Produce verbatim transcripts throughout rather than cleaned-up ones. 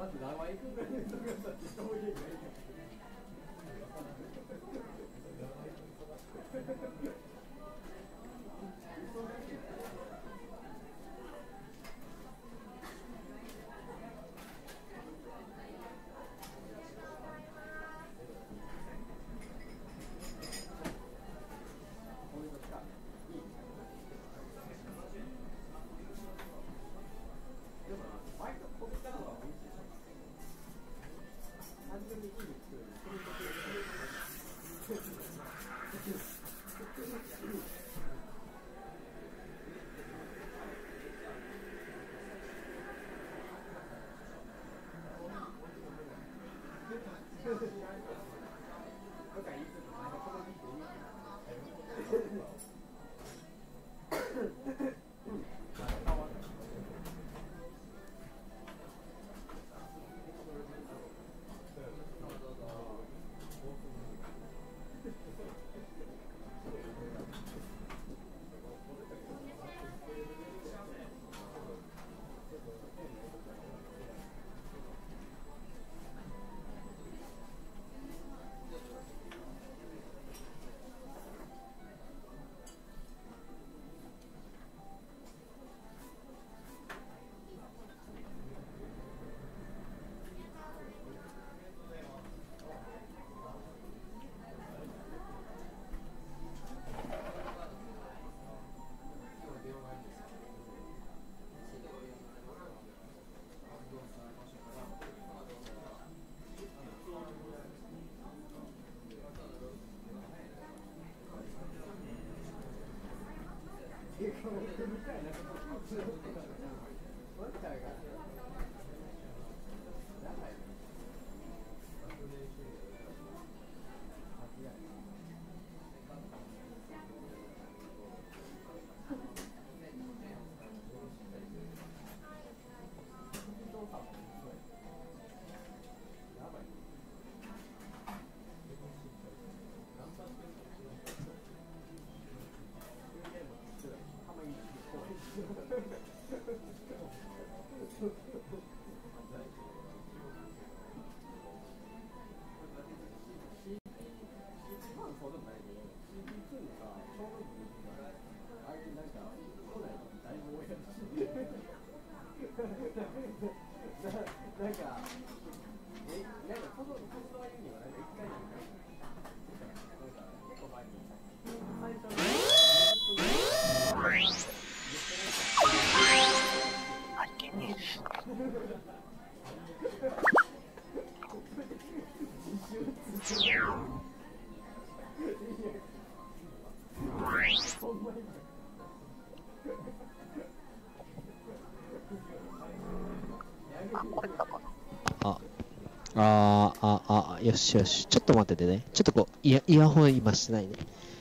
ああああよしよし、ちょっと待っててね。ちょっとこうイヤイヤホン今してないね。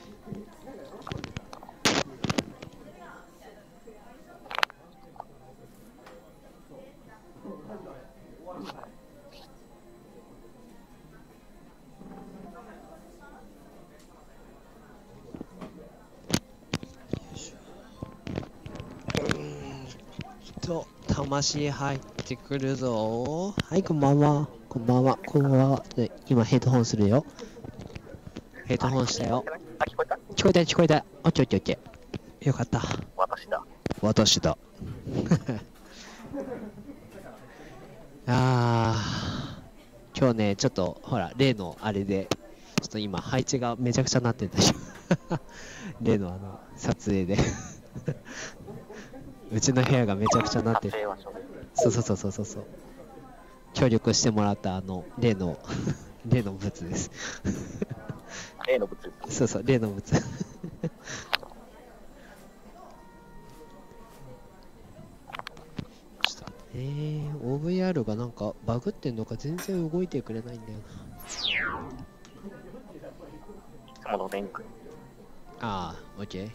と魂入ってくるぞ。はい、こんばんは。こんばんは。こんばんは。で今ヘッドホンするよ。ヘッドホンしたよ。聞こえた聞こえた。オッケーオッケーオッケー。よかった。 私だ。 私だ。あー、今日ね、ちょっとほら例のあれでちょっと今配置がめちゃくちゃなってたでしょ。例のあの撮影で。うちの部屋がめちゃくちゃなってる。そうそうそうそうそうそう。協力してもらったあの例の例の物です。 例の物。 そうそう例の物。ちょっとえー、オーブイアール がなんかバグってんのか全然動いてくれないんだよな。 いつもの電気。 ああ、オッケー。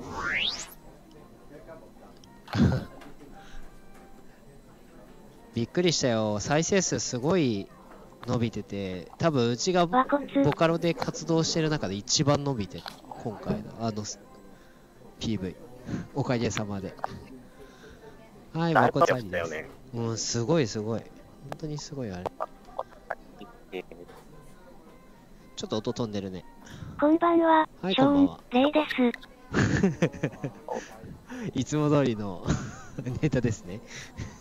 びっくりしたよ。再生数すごい伸びてて、多分うちがボカロで活動してる中で一番伸びてる。今回のあの ピーブイ おかげさまで。はい、まこちゃんです。うん、すごいすごい。 当にすごいあれ。ちょっと音飛んでるね。 こんばんは。 はい、 ショーンこんばんは。 レイです。 いつも通りのネタですね。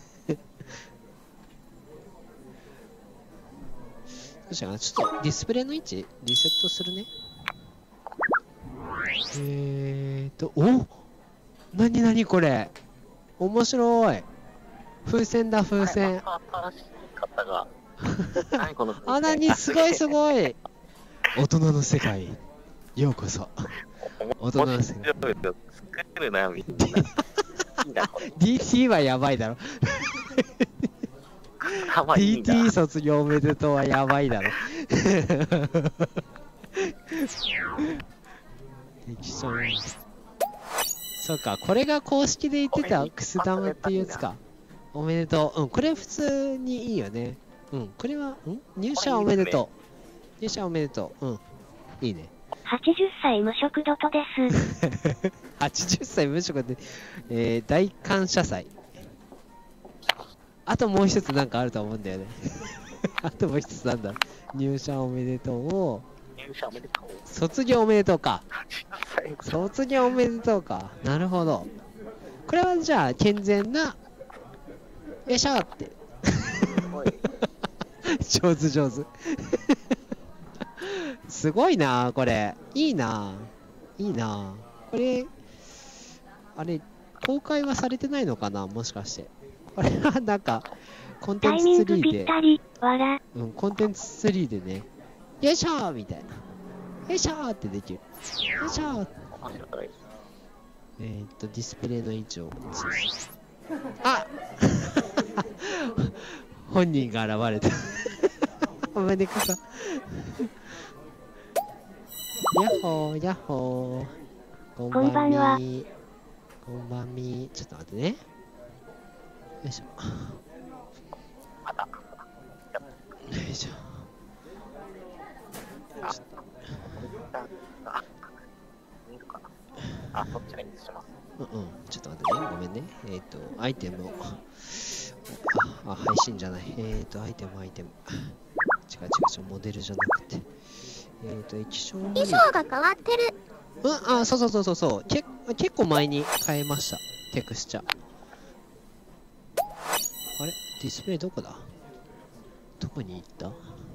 どうしたかな、ちょっとディスプレイの位置リセットするね。えーと、お、なになにこれ、面白い。風船だ、風船。あ、なに、すごいすごい。大人の世界へようこそ。大人の世界。 作るな、みんな。 ディーティー はやばいだろ。ディーティー 卒業おめでとうはやばいだろ。そうか、これが公式で言ってたくす玉っていうやつか。おめでとう。うん、これ普通にいいよね。うん、これは、ん入社おめでとう。入社おめでとう。うん、いいね。 はちじゅっさい無職ドトです。 はちじゅっさい無職で、えー、大感謝祭。あともう一つなんかあると思うんだよね。あともう一つなんだ。入社おめでとうを。 入社おめでとう。 卒業おめでとうか。卒業おめでとうか。なるほど。これはじゃあ健全な。よいしょって。上手上手。すごいなこれ。いいないいなこれ、あれ、公開はされてないのかなもしかして。これはなんか、コンテンツツリーで、うん、コンテンツツリーでね、よいしょーみたいな。よいしょーってできる。よいしょー。えーっと、ディスプレイの位置を。あ本人が現れた。おめでとうさん。やっほー、やっほー。こんばんみ。こんばんみ。ちょっと待ってね。よいしょ。よいしょ。 あ、そっちがいいんします。 うんうん。ちょっと待ってね。ごめんね。えっと、アイテムを。あ、あ配信じゃない。えっと、アイテム、アイテム。違う違う、モデルじゃなくて。えっと、液晶衣装が変わってる。 うん、あ、そうそうそうそうそう。け結構前に変えました。テクスチャ。あれディスプレイどこだどこに行った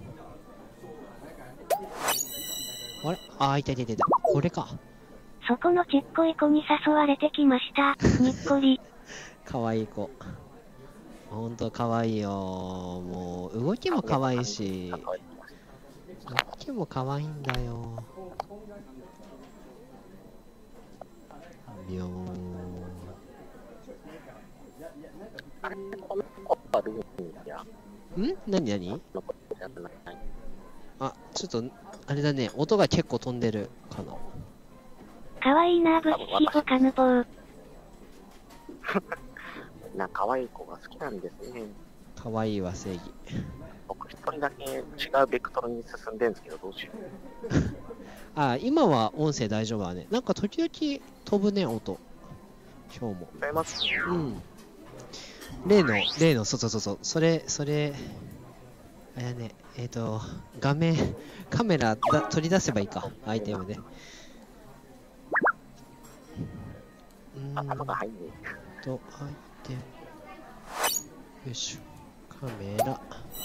あれあ、いたいたいたいた。これか。 そこのちっこい子に誘われてきました。にっこり。 かわいい子。ほんとかわいいよ。もう、動きもかわいいし。動きもかわいいんだよ。びょーん。んなになにあ、ちょっと、あれだね。音が結構飛んでるかな。 かわいいな、ブッシーボカヌボー。 な、かわいい子が好きなんですね。 かわいいは正義。 僕一人だけ違うベクトルに進んでるんですけど、どうしよう。 あ、今は音声大丈夫だね。なんか時々飛ぶね、音。今日も。 聞こえます？ うん。例の、例の、そうそうそうそう。それ、それ、あれだね。えっと、画面、カメラだ取り出せばいいか。アイテムで。 あ、頭が入んねえ。と、アイテム。よいしょ。カメラ。あ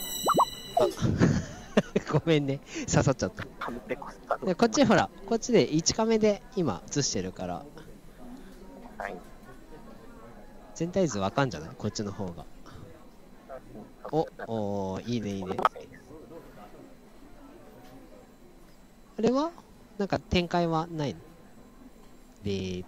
ごめんね。刺さっちゃった。でこっちほら、こっちでいちカメで今映してるから。 はい。 全体図わかんじゃないこっちの方が。お、おー、いいねいいね。あれはなんか展開はないのでーって。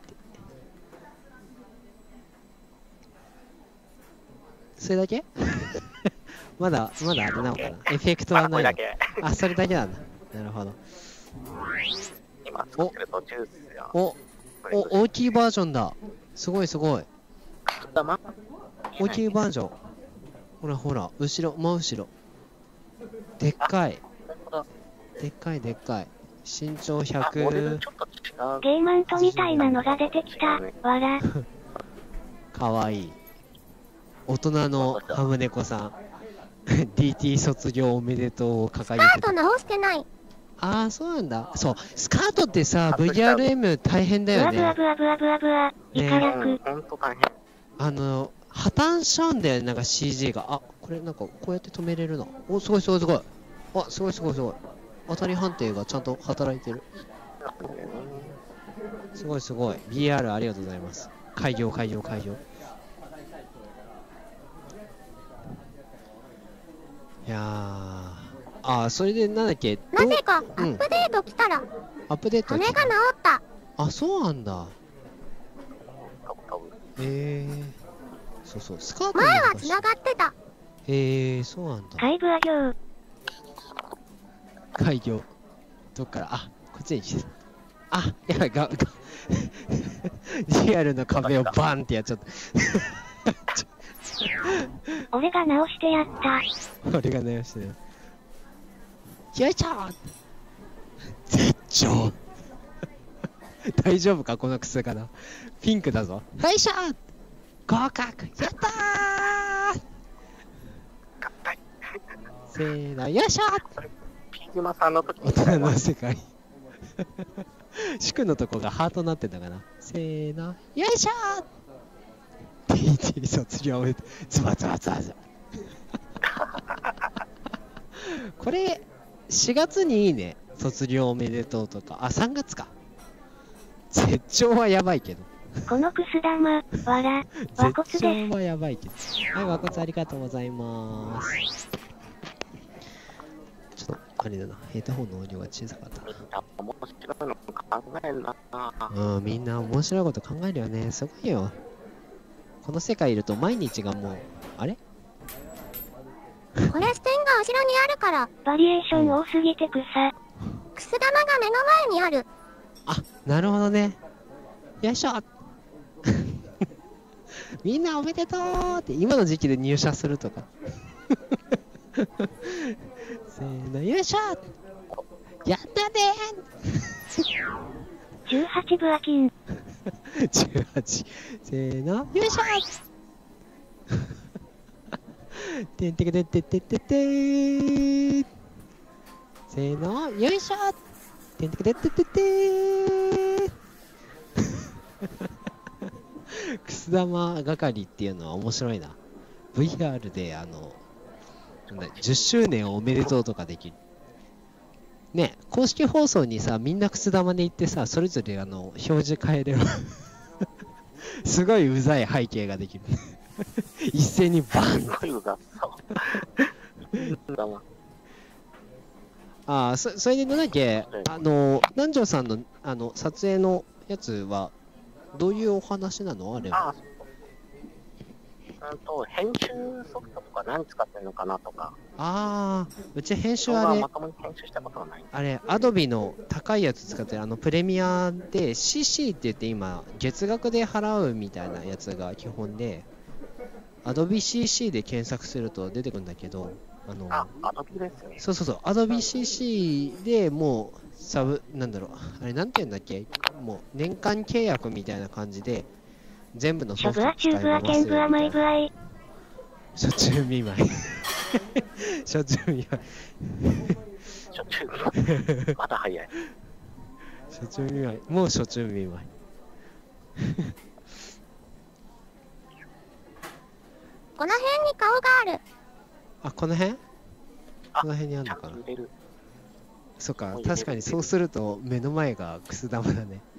それだけまだ、まだあれなのかなエフェクトはないのあ、それだけなんだ。なるほど。 今作ってる途中ですよ。 お、お、大きいバージョンだ。すごいすごい。大きいバージョン。ほらほら、後ろ、真後ろ。でっかい。でっかいでっかい。身長ひゃく。 ゲーマントみたいなのが出てきた。わら。 かわいい。大人のハム猫さん。 ディーティー 卒業おめでとうを掲げスカーてた。 ト直してない。 ああ、そうなんだ。そう、スカートってさ、ブイアールエム 大変だよブアブアね。 ブアブアブアブア、イカうん、 楽。 ほんと大変。 あの、破綻しちゃうんだよね、なんか シージー が。あ、これなんかこうやって止めれるな。お、すごいすごいすごい。あ、すごいすごいすごい。当たり判定がちゃんと働いてる。すごいすごい。ビーアール ありがとうございます。開業開業開業。いやー。あー、それでなんだっけ。 なぜかアうんップデート来たら、 アップデート羽が治った。 あ、そうなんだ。 多分多分えー。そうそう、スカート前は難しい繋がってた。 えー、そうなんだ。 海部あ行。 開業。どっからあ、こっちに来て。あ、やばい、が、が、リアルの壁をバンってやっちゃった。 俺が直してやった。 俺が悩ましてる。よいしょー絶頂大丈夫かこの靴かなピンクだぞ。よいしょー合格やったー硬い。 せーの、よいしょーそれ、ピーグマさんの時大人の世界祝のとこがハートになってんだかな。せーの、よいしょー ディーティー 卒業おめでとう。ズバズバズバズバこれしがつにいいね。卒業おめでとうとか。あ、さんがつか。絶頂はやばいけど。 このくす玉、わら、和骨絶です。 頂はやばいけど。はい、和骨ありがとうございます。ちょっと、あれだな。ヘッドホンの音量が小さかったみんな面白いの考えるな。 うん、みんな面白いこと考えるよね。すごいよ。この世界いると毎日がもう、あれこれステンが後ろにあるから、 バリエーション多すぎて草。 くす玉が目の前にある。 あ、なるほどね。よいしょみんなおめでとうって今の時期で入社するとかせーの、よいしょやったねじゅうはち部アキン。 ーじゅうはちせーの、よいしょてんてけてってってってってーせーの、よいしょてんてけてってってってーくす玉係っていうのは面白いな。 ブイアール であのなんだじゅっしゅうねんおめでとうとかできるね。公式放送にさみんなくす玉で行ってさそれぞれあの表示変えればすごいうざい背景ができる一斉にバンすごいうざそう。だわ。 ああ、そそれでなんだっけ、あの南條さんのあの撮影のやつはどういうお話なのあれは。 ああ、そう。うんと、編集ソフトとか何使ってるのかなとか。 ああ、うち編集動画あれはまともに編集したことはない。 あれ、アドビの高いやつ使ってるあのプレミアで シーシー って言って今月額で払うみたいなやつが基本で、アドビ シーシー で検索すると出てくるんだけど、あのあ、アドビですね。 そうそうそう、アドビ シーシー でもうサブなんだろう、あれなんて言うんだっけ、もう年間契約みたいな感じで全部のショブア、 ソフト使いチューブア、 回すみたケンブア、マイいな。 ブアイ。 初中見舞い初中見舞いしょっちゅう。まだ早い。 初中見舞いもう初中見舞いこの辺に顔がある。 あ、この辺あこの辺にあるちゃのかな。 んと入れる。 そっかもう、入れる確かにそうすると目の前がくす玉だね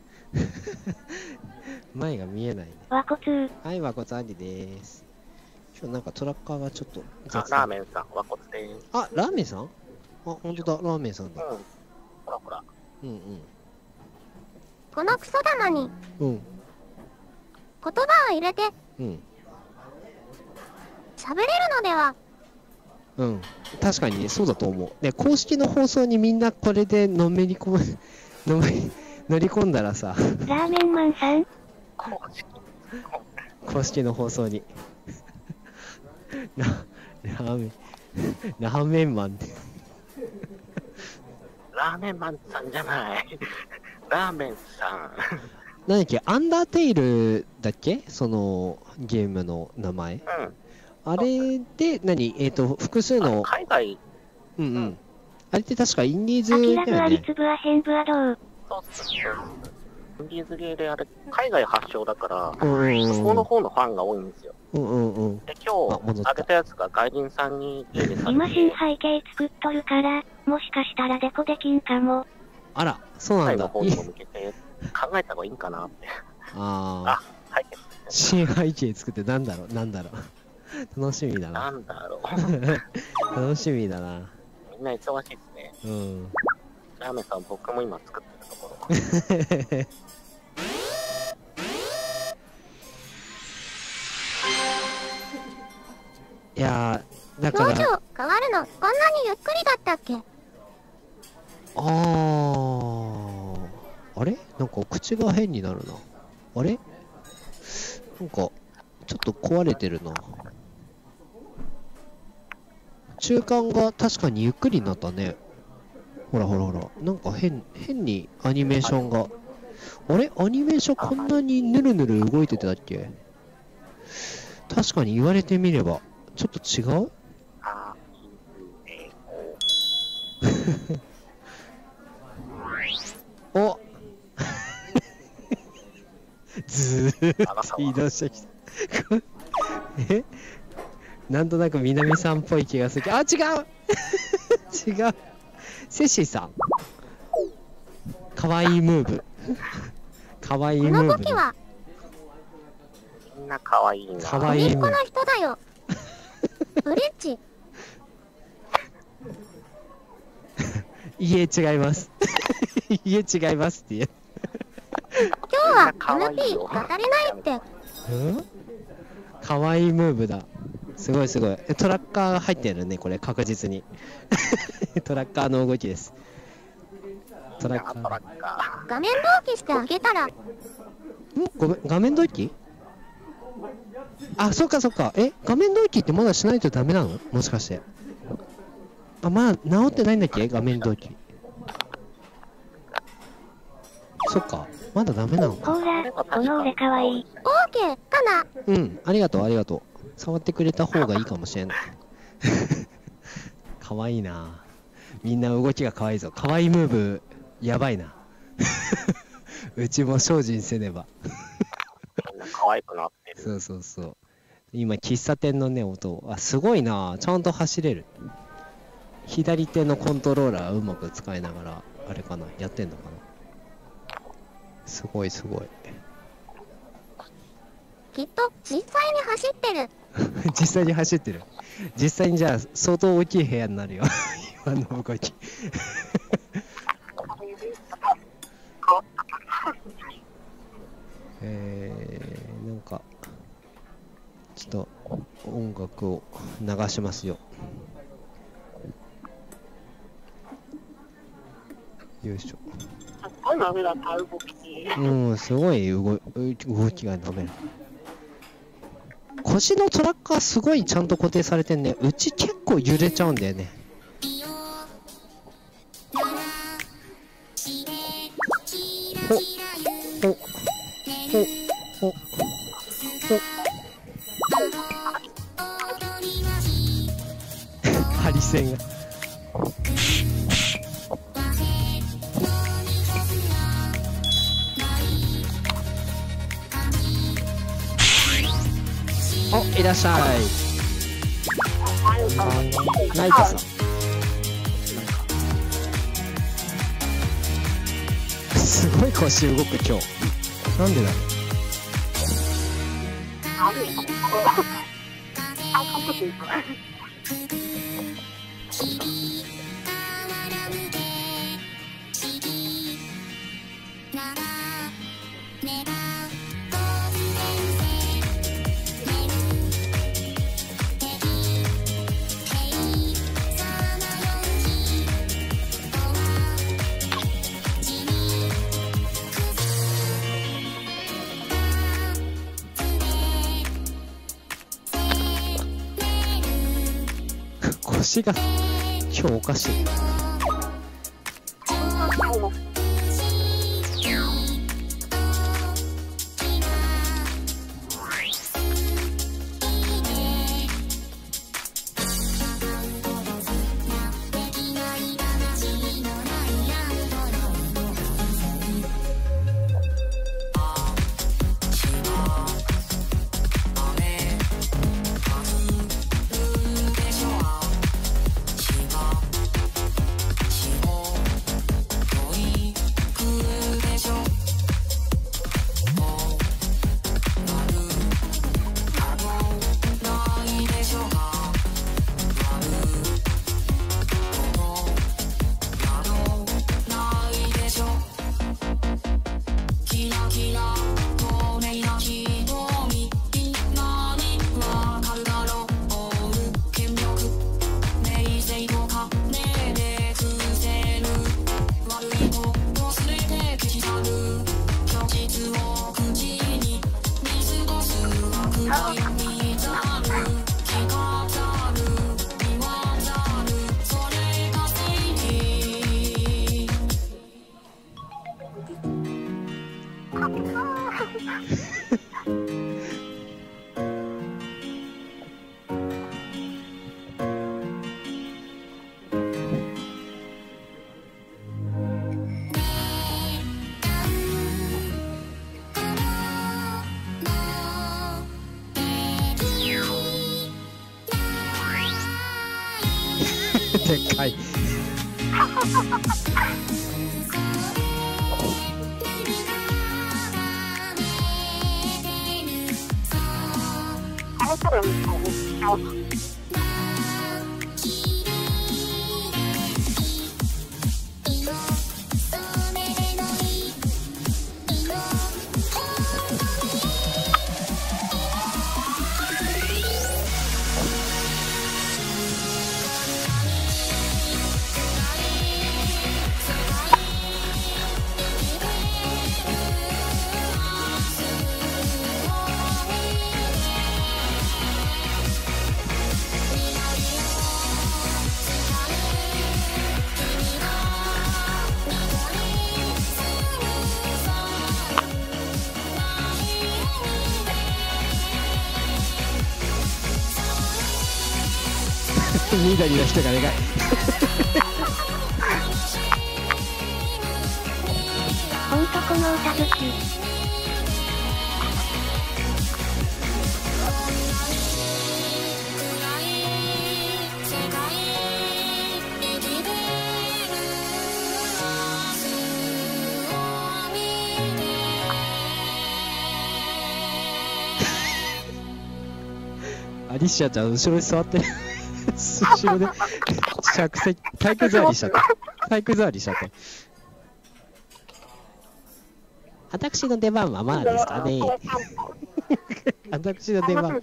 前が見えないね。 和骨。 はい、和骨ありです。今日なんかトラッカーがちょっとあ、 雑ラーメンさん、和骨でーす。 あ、ラーメンさんあ、ほんとだ、ラーメンさんだ。 うん。ほらほら。 うんこのクソ玉にうん。うん。 言葉を入れてうん。 喋れるのでは。 うん。確かにそうだと思う。ね、公式の放送にみんなこれでのめり込む、のめり、乗り込んだらさ、 ラーメンマンさん。 公式。 公式の放送に。ララーメン、ラーメンマンって。 ラーメンマンさんじゃない。ラーメンさん。 なんだっけ、アンダーテイルだっけそのゲームの名前。 うん。 あれで何、えっ、ー、と複数の海外、 うんうん、あれって確かインディーズだアキよね。 ラグアリツブアヘンブアドウ。 そうそうそう。インディーズゲーであれ海外発祥だから、 うんうんうん、 向こうの方のファンが多いんですよ。 うんうんうん。 で今日あげたやつが外人さんに家で今新背景作っとるから、もしかしたらデコできんかも。 あら、そうなんだ。 海外の方にも向けて考えた方がいいんかなって。 ああ。 背景新背景作ってなんだろうなんだろう。楽しみだな。 なんだろう。 楽しみだな。 みんな忙しいですね。 うん。 ラーメンさん、僕も今作ってるところ。 いやー、だから。 表情変わるの、こんなにゆっくりだったっけ？ あー。あれなんか口が変になるな。あれなんか、ちょっと壊れてるな。中間が確かにゆっくりになったね。ほらほらほら。なんか変、変にアニメーションが。あれアニメーションこんなにぬるぬる動いてたっけ？確かに言われてみれば、ちょっと違う？ あおずーっと移動してきた。えなんとなく南さんっぽい気がするけど、あ、違う違う。セシーさん。かわいいムーブ。かわいいムーブ。 この時はみんなかわいいな。 かわいいムーブ。 この人だよ。ブリッジ。 いえ、違います。いえ、違いますって言え。 今日は エムピー 語れないって。 うんかわいいムーブだ。すごいすごい。トラッカー入ってるね、これ確実に。トラッカーの動きです。トラッカー。 画面同期してあげたら。んごめん、画面同期？あ、そっかそっか。え、画面同期ってまだしないとダメなの？もしかして。あ、まだ治ってないんだっけ？画面同期。そっか。まだダメなのか。 ほら、この俺かわいい。 オーケーかな？ うん、ありがとう、ありがとう。触ってくれた方がいいかもしれない。かわいいな。みんな動きがかわいいぞ。かわいいムーブ、やばいな。うちも精進せねば。 みんな可愛くなってる。 そうそうそう。今、喫茶店のね、音。あ、すごいな。ちゃんと走れる。左手のコントローラーうまく使いながら、あれかな、やってんのかな。すごいすごい。 きっと実際に走ってる。 実際に走ってる。実際にじゃあ相当大きい部屋になるよ。今の動き。えー、なんかちょっと音楽を流しますよ。よいしょ。うん、すごい動動きが滑らか。腰のトラッカーすごいちゃんと固定されてんね。うち結構揺れちゃうんだよね。ほほほほほハリセンがお、いらっしゃい。ナイトさん。すごい腰動く今日。なんでだろう。腰が今日おかしい。 でかい。緑の人がでかい。 ほんとこの歌好き。 アリシアちゃん後ろに座ってる。後ろで着席体育座りしちゃった体育座りしちゃった私の出番はまだですかね。私の出番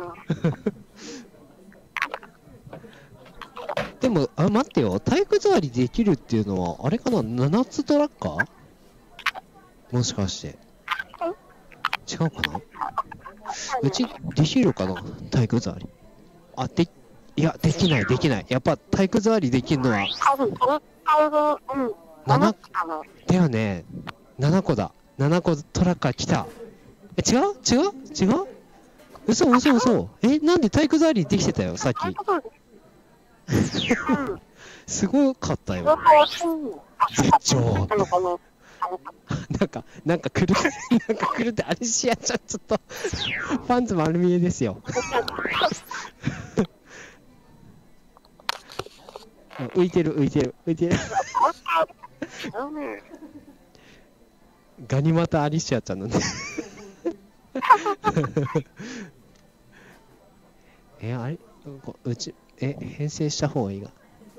でもあ待ってよ、体育座りできるっていうのはあれかな、ななつトラッカーもしかして違うかな。うちできるかな体育座り。あでいや、できない、できない。やっぱ体育座りできるのはななだよね。ななこだ。ななこトラッカー来た。え、違う違う違う嘘嘘嘘。え、なんで体育座りできてたよ、さっき。すごかったよ。絶頂。なんか、なんか来る、なんか来るって、アリシアちゃん、ちょっと、パンツ丸見えですよ。浮いてる浮いてる浮いてるガニ股アリシアちゃんなんでえあれうちえ編成した方がいいが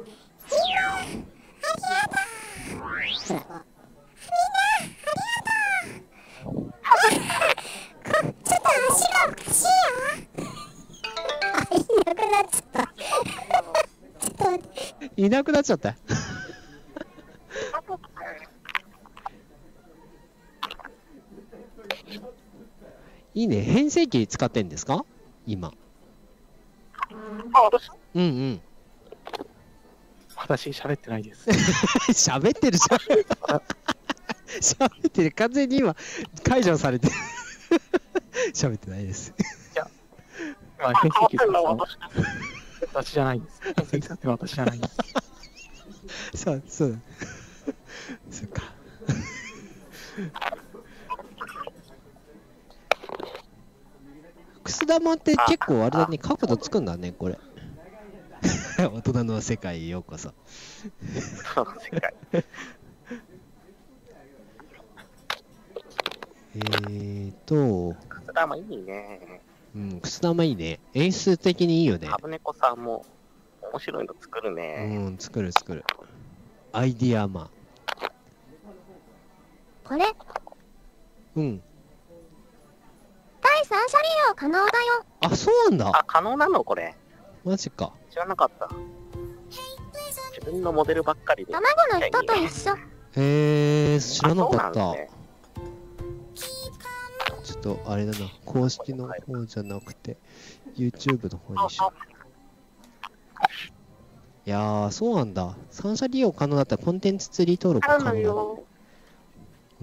いなくなっちゃった。いいね。編成機使ってんですか今。うんうん。 私喋ってないです。 喋ってるじゃん。喋ってる。完全に今解除されてる。喋ってないです。 いや、今編成機使っての私じゃないんです。編成機使っての私じゃないんです。 そうそう。そっか。くす玉って結構あれだね、角度つくんだね、これ。大人の世界へようこそ。 世界。 えーと。 くす玉いいね。 うん、くす玉いいね。演出的にいいよね。 ハブネコさんも面白いの作るね。 うん、作る作る。アイディアマン。 これうん第三者利用可能だよ。 あ、そうなんだ。 あ、可能なのこれ。 マジか。 知らなかった。自分のモデルばっかりで。 卵の人と一緒。 へえー、知らなかった。 ね、 ちょっとあれだな、公式の方じゃなくて YouTube の方にしよう。いやー、そうなんだ。三者利用可能だったらコンテンツツリー登録可能だ。うん。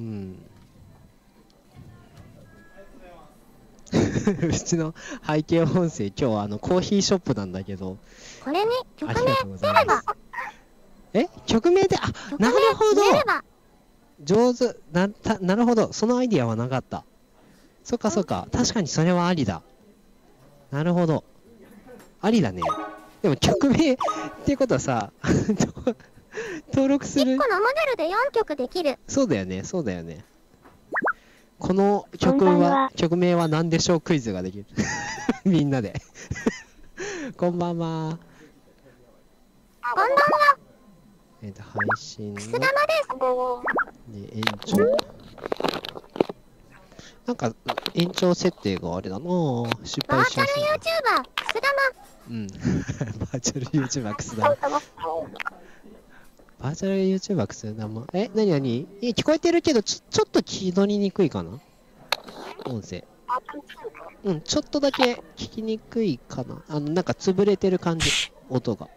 うちの背景音声、今日はあのコーヒーショップなんだけど。 これに曲名出れば。 え、曲名で、あ、なるほど。上手な、た、なるほど。そのアイディアはなかった。そっかそっか。確かにそれはありだ。なるほど。ありだね。 でも曲名っていうことはさ、登録すいっる。 このモデルでよんきょくできる。 そうだよね、そうだよね。この曲こんばんは、 は曲名は何でしょうクイズができる。みんなで。こんばんは。 こんばんは。 えっと、配信のくす玉です。 で延長。なんか、延長設定があれだなぁ。失バーチャル敗しやすいな。 YouTuber、くす玉。 うん。バーチャル YouTuber くす玉。バーチャル YouTuber くす玉。え、なになにえ、聞こえてるけど、ちょ、ちょっと気取りにくいかな音声。うん、ちょっとだけ聞きにくいかな。あの、なんか潰れてる感じ。音が。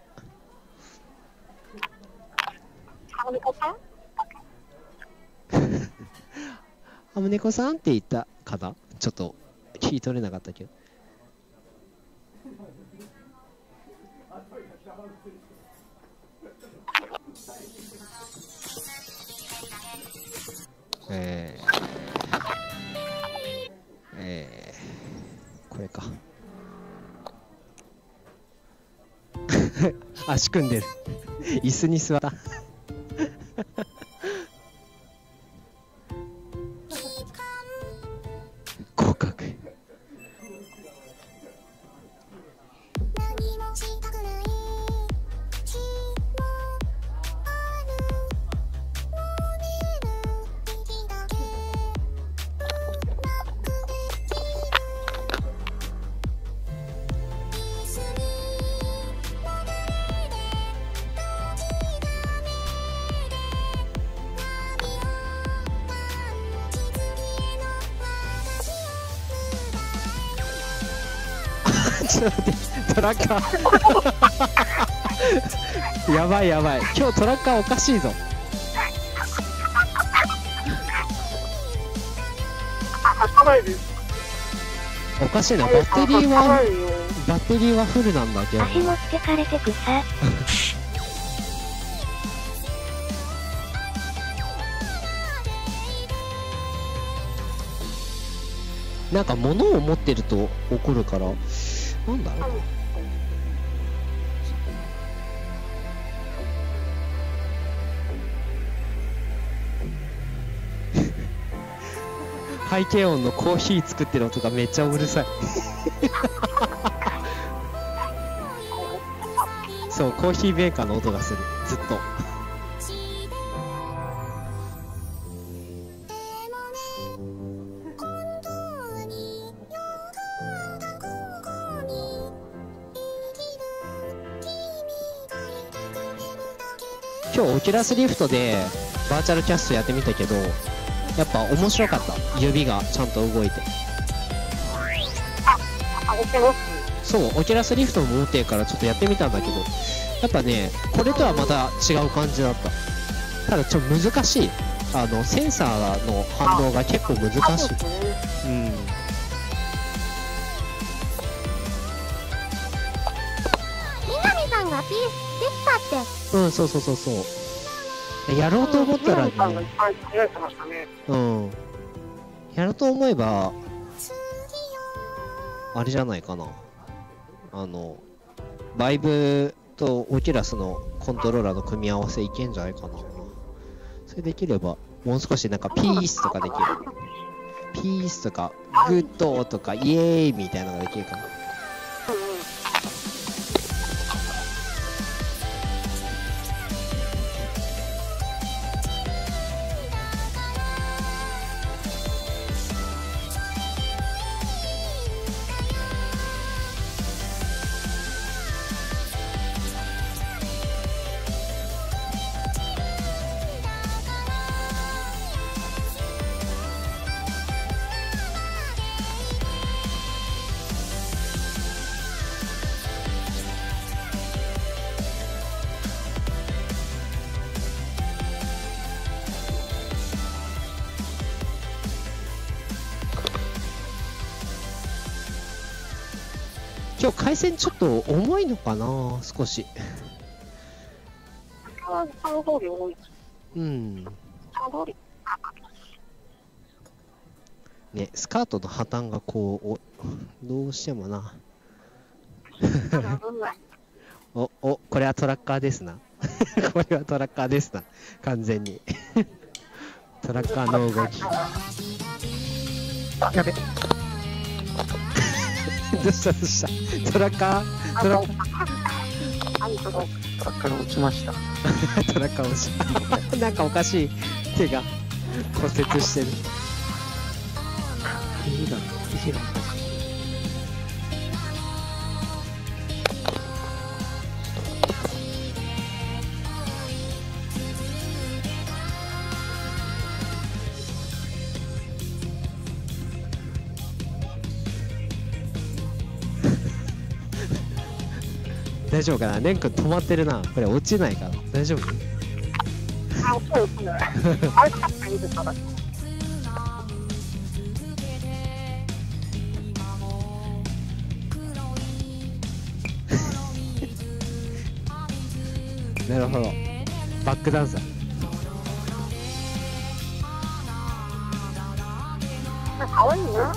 あむねこさんって言ったかなちょっと聞き取れなかったけど。えー、えー、これか。足組んでる。椅子に座った。合格。ちょっと待って、トラッカーやばいやばい、今日トラッカーおかしいぞ。おかしいな、バッテリーはバッテリーはフルなんだけど。 足持ってかれてくさ。 なんか物を持ってると怒るから、なんだろうな。背景音のコーヒー作ってる音がめっちゃうるさい。そう、コーヒーメーカーの音がする、ずっと。今日オキュラスリフトでバーチャルキャストやってみたけど、やっぱ面白かった。指がちゃんと動いて。そう、オキュラスリフトも持ってるからちょっとやってみたんだけど、やっぱね、これとはまた違う感じだった。ただちょっと難しい。あの、センサーの反応が結構難しい。うん。 南さんがピースできたって。 うん、そうそうそうそう。やろうと思ったらね、うん。やろうと思えば、あれじゃないかな。あの、バイブとオキュラスのコントローラーの組み合わせいけんじゃないかな。それできれば、もう少しなんかピースとかできる。ピースとか、グッドとか、イエーイみたいなのができるかな。今日回線ちょっと重いのかな、少し。うん。ね、スカートの破綻がこう、おどうしてもな。 お、お、これはトラッカーですな。これはトラッカーですな。完全に。トラッカーの動き。 あ、やべ。 どうしたどうしたトラッカートラッカートラッカーが落ちました。 トラッカー落ちた。なんかおかしい。手が骨折してる。 肘が、肘がおかしい。 大丈夫かな。レン君止まってるな。これ落ちないかな。大丈夫？ あ、そうですね。あれ、勝ったらいいですから。 なるほど。バックダンサー。 かわいいな。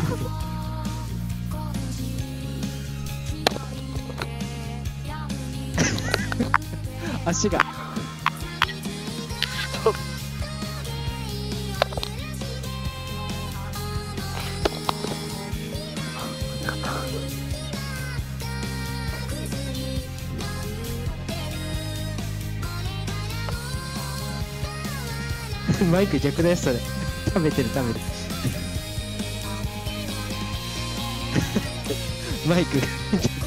足が。マイク逆だよそれ。食べてる食べてる。マイク逆。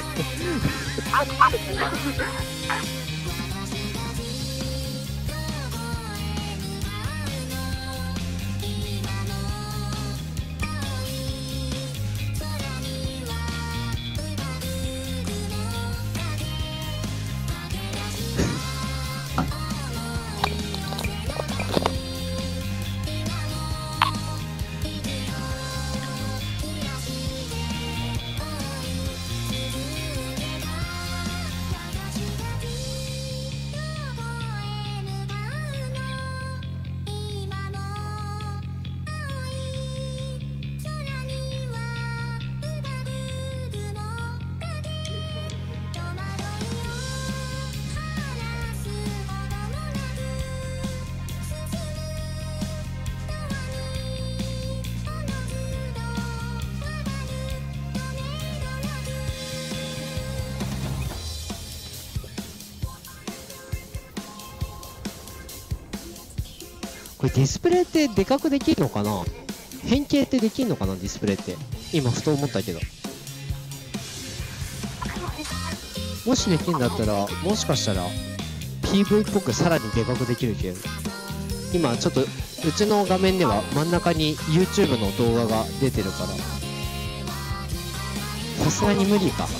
これディスプレイってでかくできるのかな。変形ってできるのかなディスプレイって。今ふと思ったけど。もしできるんだったら、もしかしたら ピーブイ っぽくさらにでかくできるけど。今ちょっとうちの画面では真ん中に YouTube の動画が出てるから、さすがに無理か。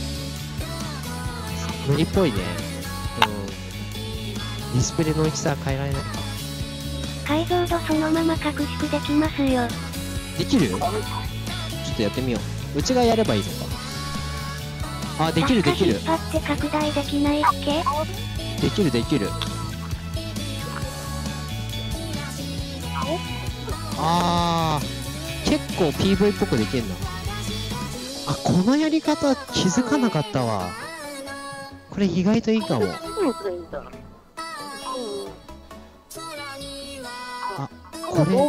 無理っぽいね。うん。ディスプレイの大きさは変えられないか。 解像度そのまま拡縮できますよ。 できる？ちょっとやってみよう。うちがやればいいのか。あ、できるできる。 引っ張って拡大できないっけ？ できるできる。あー、結構 ピーブイ っぽくできるな。あ、このやり方気づかなかったわ。これ意外といいかも。あ、これ、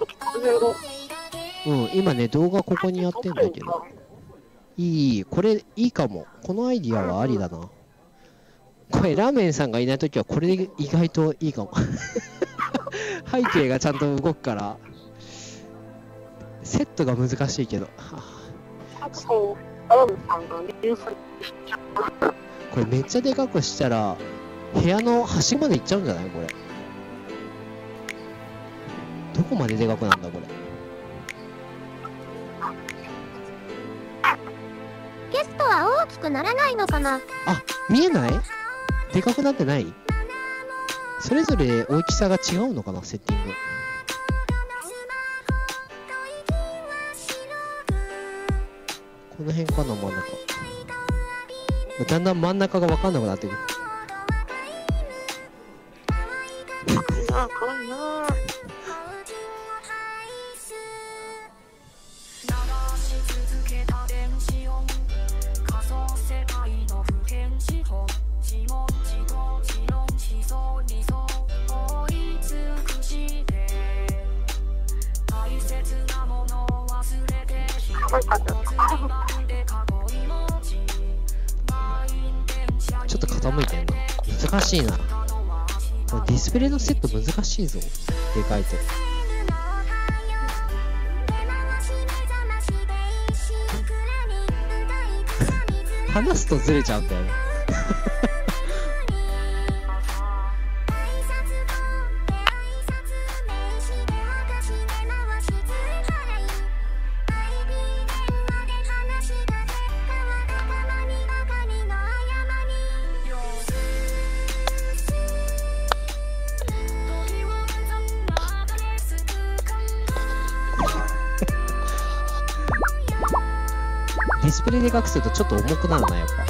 うん、今ね、動画ここにやってんだけど。いい、これいいかも。このアイディアはありだな。これ、ラーメンさんがいないときは、これで意外といいかも。背景がちゃんと動くから、セットが難しいけど。これめっちゃでかくしたら、部屋の端まで行っちゃうんじゃないこれ。どこまででかくなんだこれ。 ゲストは大きくならないのかな。 あ、見えない？でかくなってない？それぞれ大きさが違うのかな、セッティング。この辺かな、真ん中。だんだん真ん中が分かんなくなってくる。 あ、かわいいな。 ちょっと傾いてんな。難しいな。これディスプレイのセット難しいぞ。でかいと。離すとずれちゃうんだよね。ディスプレイでかくするとちょっと重くなるな、やっぱ。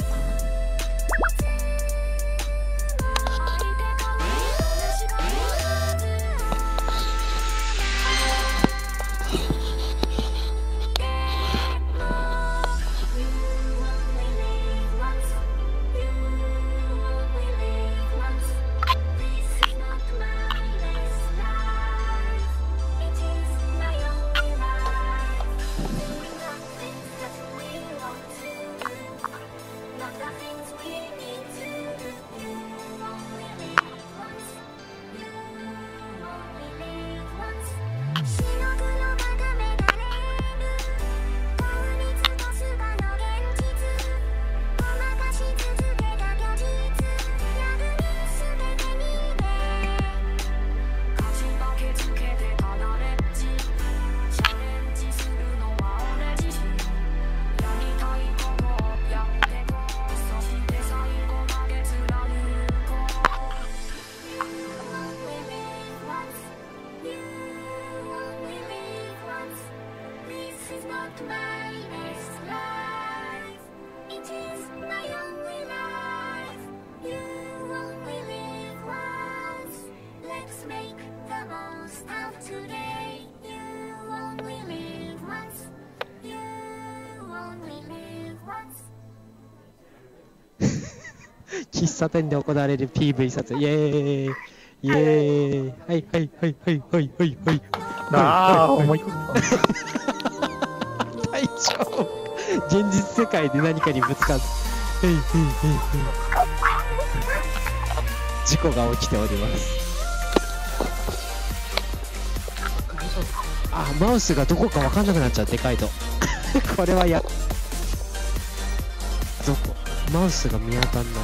喫茶店で行われる ピーブイ 撮影、イエーイイエーイ、はいはいはいはいはいはいはい。 ああ、思い大丈夫。現実世界で何かにぶつかる。はいはいはいはい。事故が起きております。あ、マウスがどこか分かんなくなっちゃう、でかいと。これはや。どこ？マウスが見当たんない。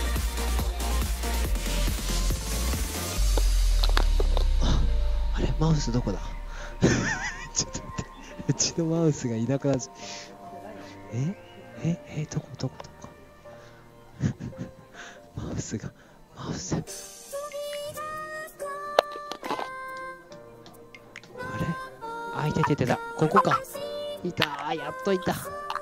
あれ、マウスどこだ？ちょっと待って、うちのマウスがいなくなっちゃう。えええどこどこどこマウスが、マウス。あれ？あ、いてててだ。ここか。いたー、やっといた。ちょ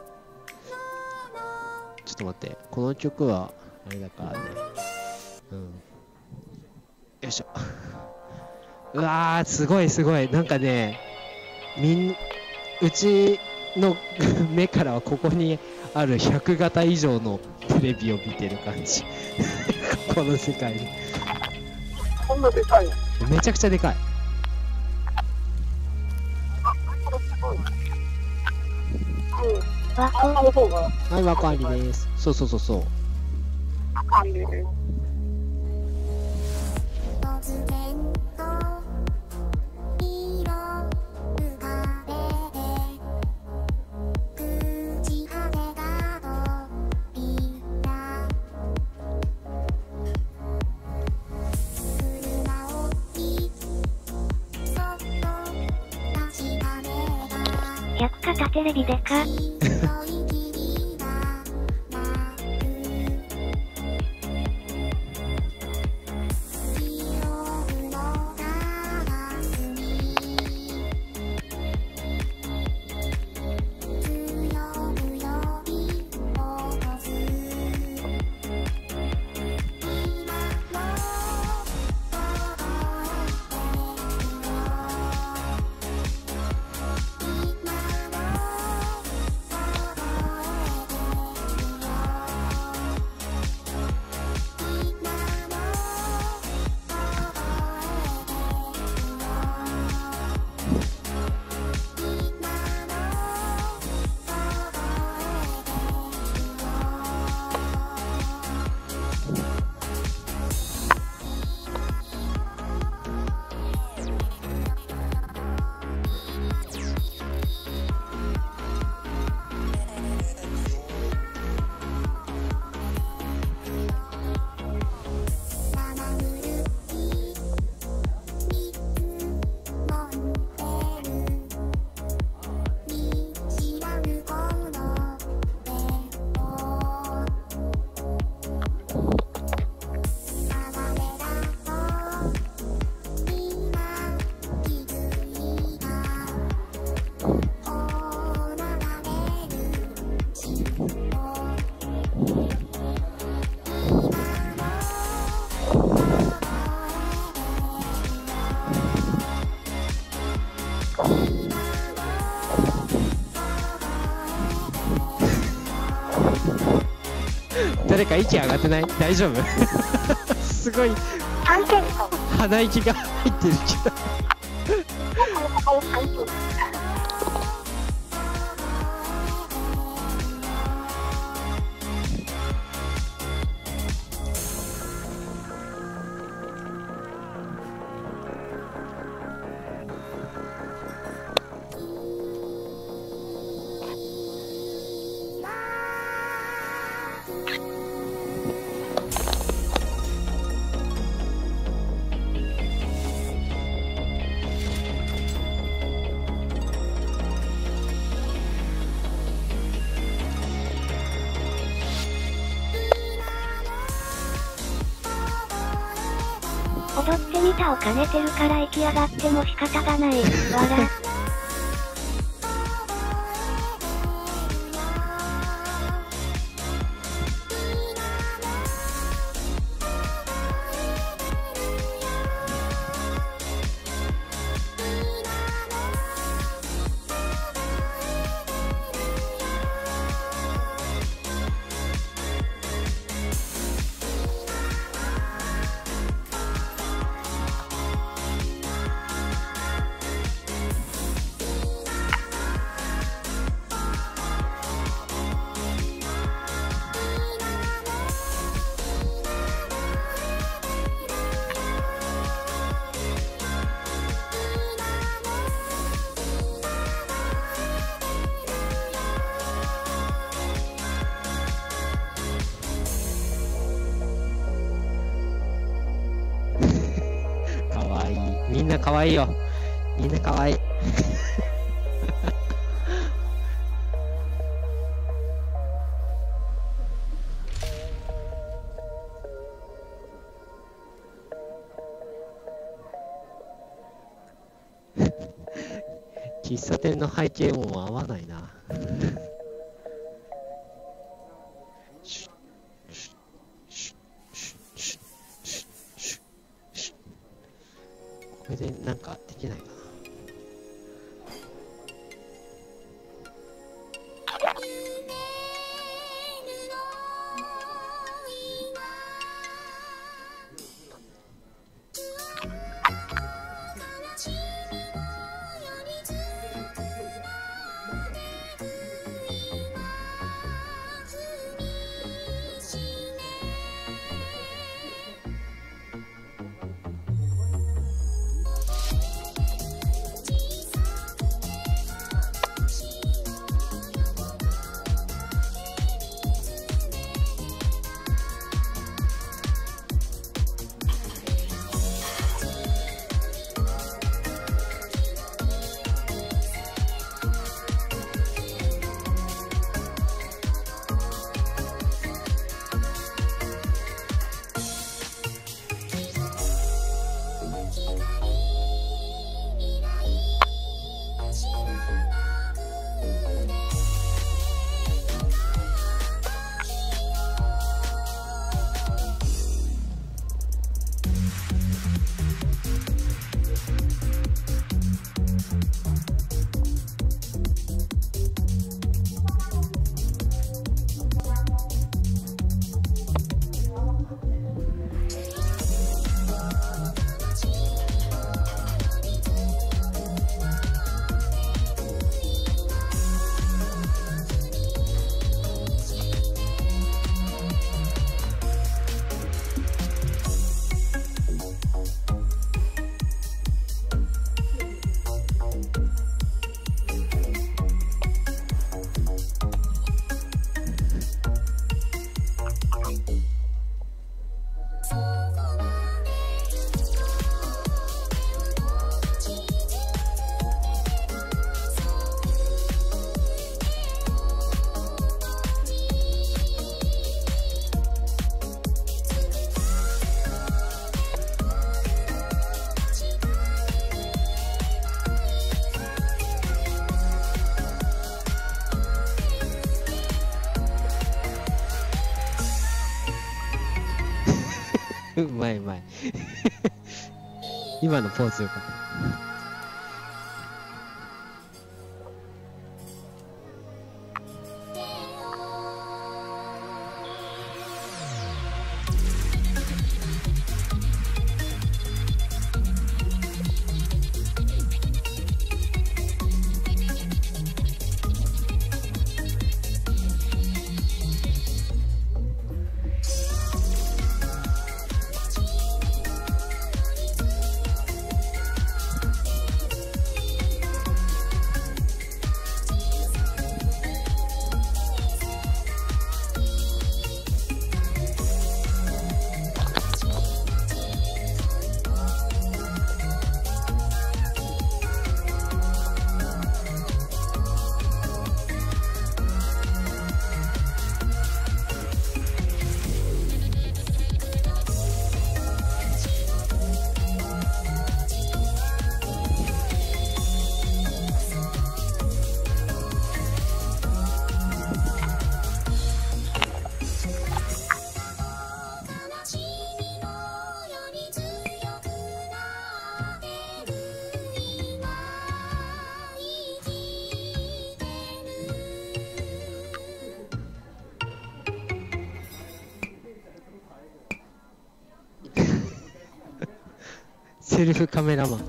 っと待って、この曲は、あれだからね。うん。よいしょ。うわー、すごいすごい。なんかね、みん、うちの目からはここにあるひゃく型以上のテレビを見てる感じ。この世界に。 こんなでかいの？ めちゃくちゃでかい。 わこの方がはい、わかりです。そうそうそうそう。 あれね。 ひゃく型テレビでか。 誰か息上がってない？大丈夫？すごい三点と。 鼻息が入ってるけど。 踊ってみたを兼ねてるから息上がっても仕方がない。わら。みんな可愛いよ。みんな可愛い。喫茶店の背景音は合わないな。これでなんかできないかな。うまいうまい。今のポーズよかった。 セルフカメラマン。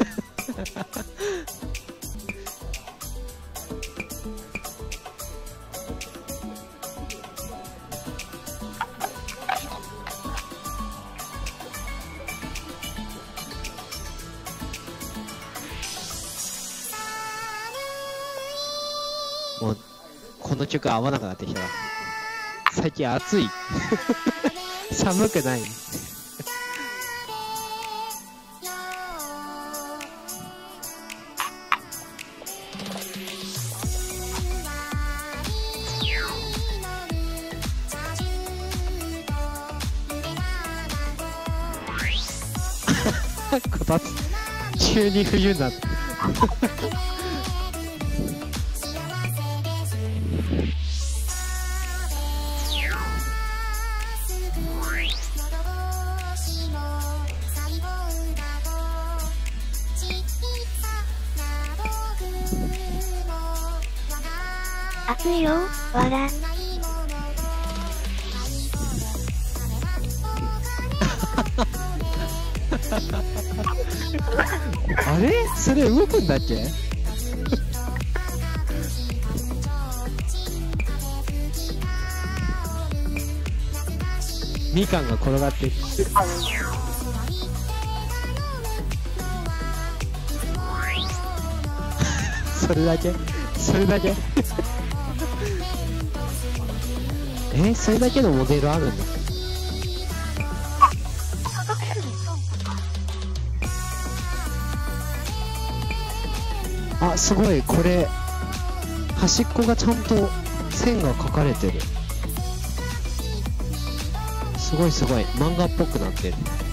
もうこの曲合わなくなってきたな。最近暑い。寒くない。こたつ急に冬になった。 暑いよ、わら。 あれそれ動くんだっけ？みかんが転がってる。それだけそれだけえ、それだけのモデルあるんだ。あ、すごい。これ端っこがちゃんと線が描かれてる。すごいすごい漫画っぽくなってる。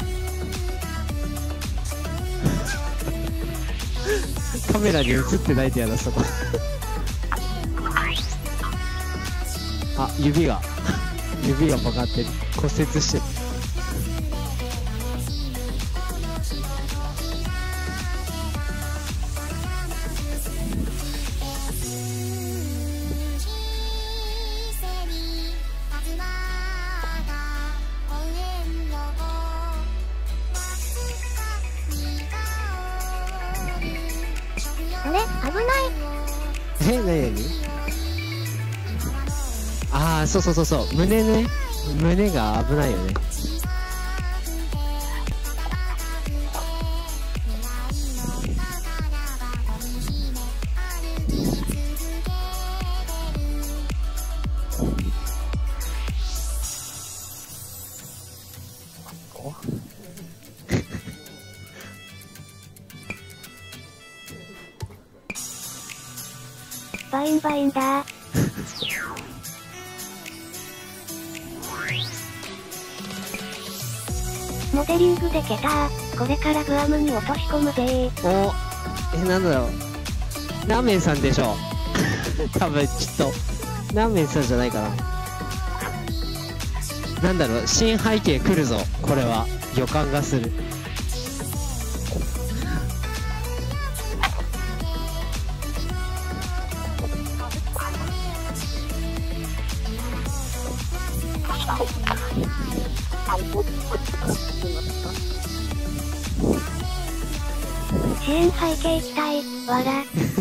カメラに映ってないとやだ、そこ。あ、指が指が曲がってる。骨折してる。 あれ危ない。 え、なになに？ああ、そうそうそうそう、胸ね、胸が危ないよね。 バインバインだ。モデリングでけた。これからグアムに落とし込むぜ。 お、え、なんだろう。ラーメンさんでしょ。多分きっとラーメンさんじゃないかな。なんだろう、新背景来るぞ。これは予感がする。 支援背景期待、わら。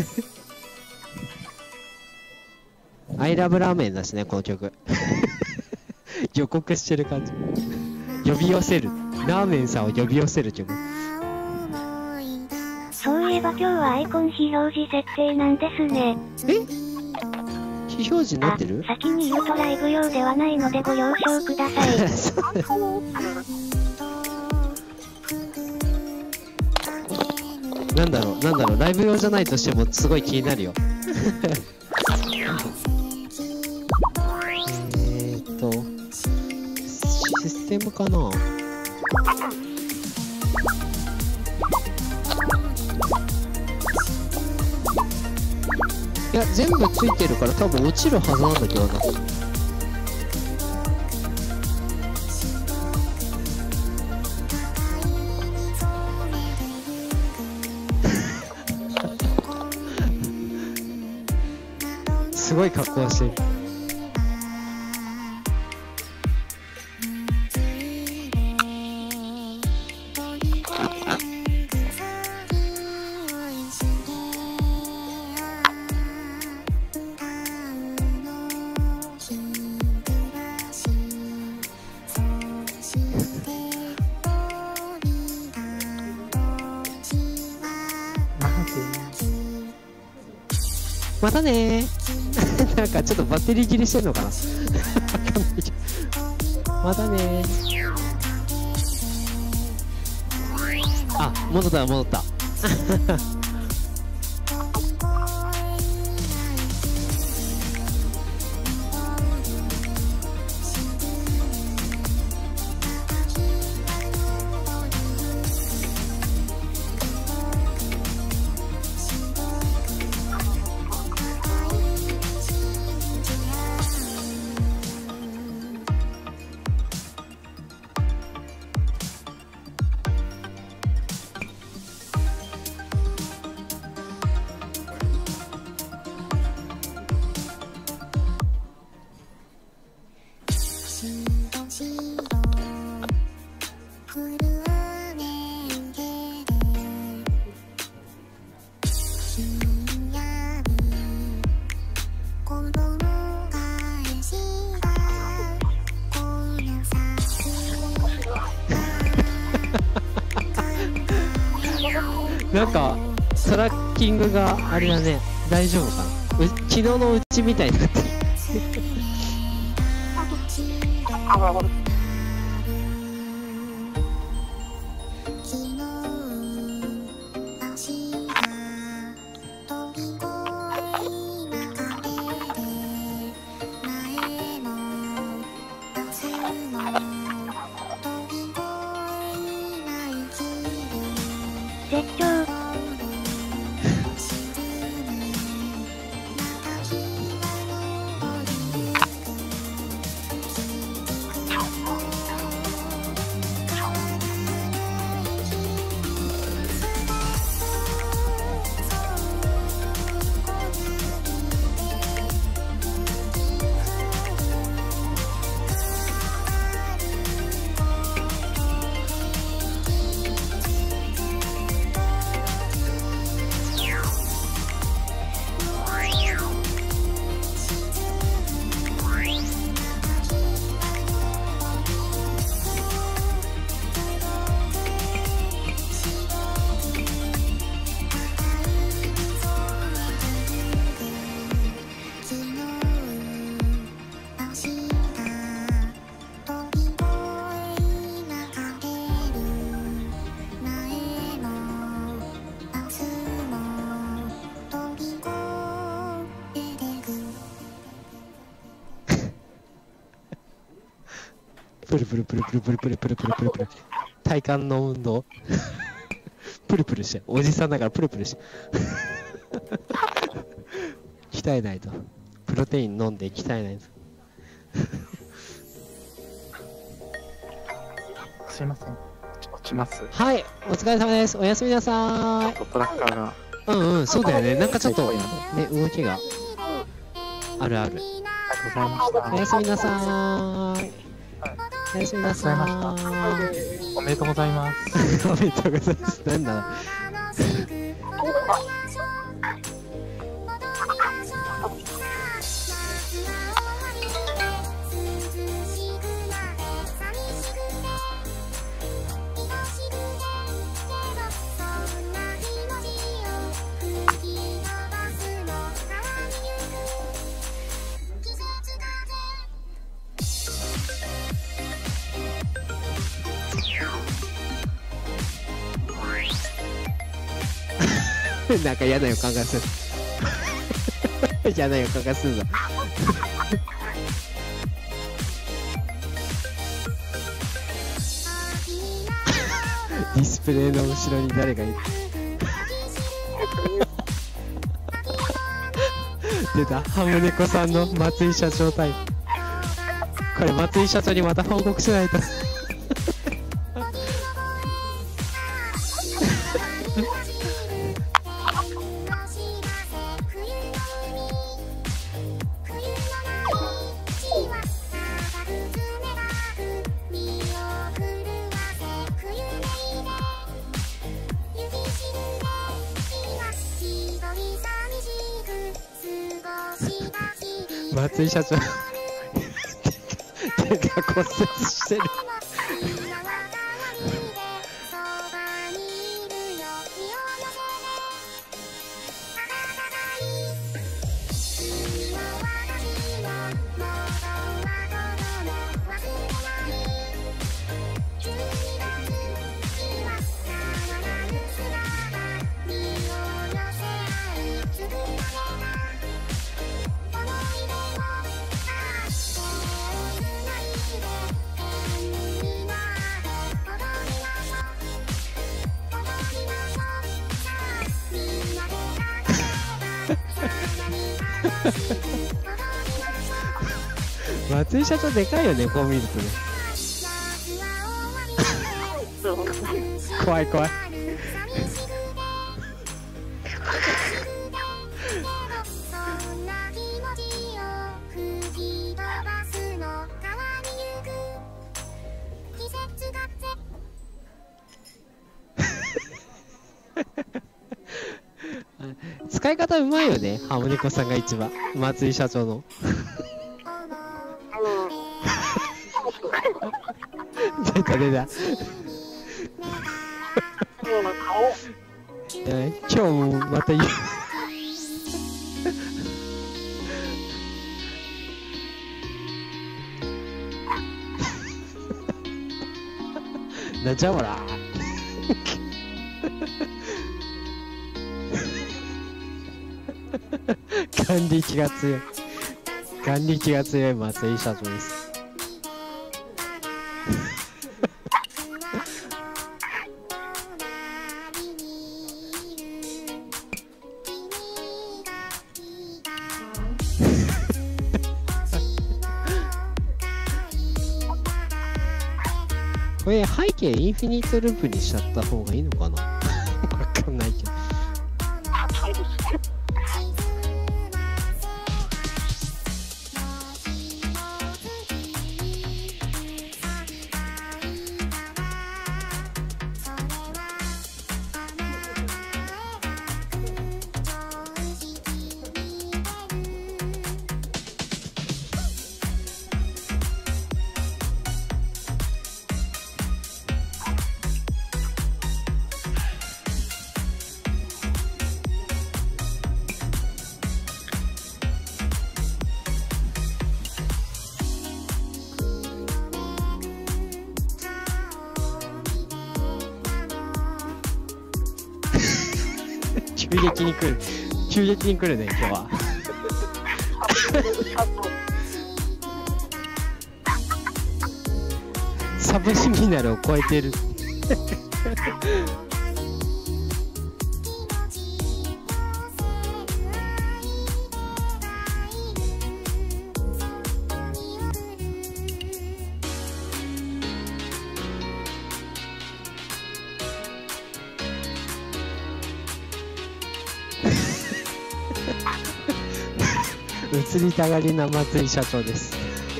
アイラブラーメンだしね、この曲。予告してる感じ。呼び寄せる。ラーメンさんを呼び寄せる曲。 そういえば今日はアイコン非表示設定なんですね。 え？非表示になってる？ 先に言うとライブ用ではないのでご了承ください。 なんだろう、なんだろう、ライブ用じゃないとしてもすごい気になるよ。えーっと、システムかな？いや、全部ついてるから多分落ちるはずなんだけどな。すごい格好してる。 またねーなんかちょっとバッテリー切れしてんのかなわかんないけどまたねーあ、戻った戻ったなんかトラッキングがあれだね、大丈夫かな。う昨日のうちみたいになってる絶叫。 プルプルプルプルプルプルプルプルプルプル体幹の運動プルプルしておじさんだからプルプルして鍛えないとプロテイン飲んで鍛えないとすいません。落ちます。 はいお疲れ様です。おやすみなさーい。 トラッカーが。 うんうんそうだよね。なんかちょっとね動きがあるある。 ありがとうございました。 おやすみなさーい。おやすみなさーい。 おめでとうございます。 おめでとうございます。なんだなんか嫌な予感がする嫌な予感がするぞディスプレイの後ろに誰がいる出たハムネコさんの松井社長タイプ。これ松井社長にまた報告しないと松井社長手が骨折してる松井社長でかいよね、こう見るとね。怖い怖い。使い方うまいよね、ハモネコさんが一番、松井社長の。出た出た。今日もまた言う。なんじゃほら。眼力が強い。眼力が強い松井社長です。これ背景インフィニットループにしちゃった方がいいのかな。わかんないけど。急激に来る。急激に来るね、今日は。サブシミナルを超えてる。移りたがりな松井社長です。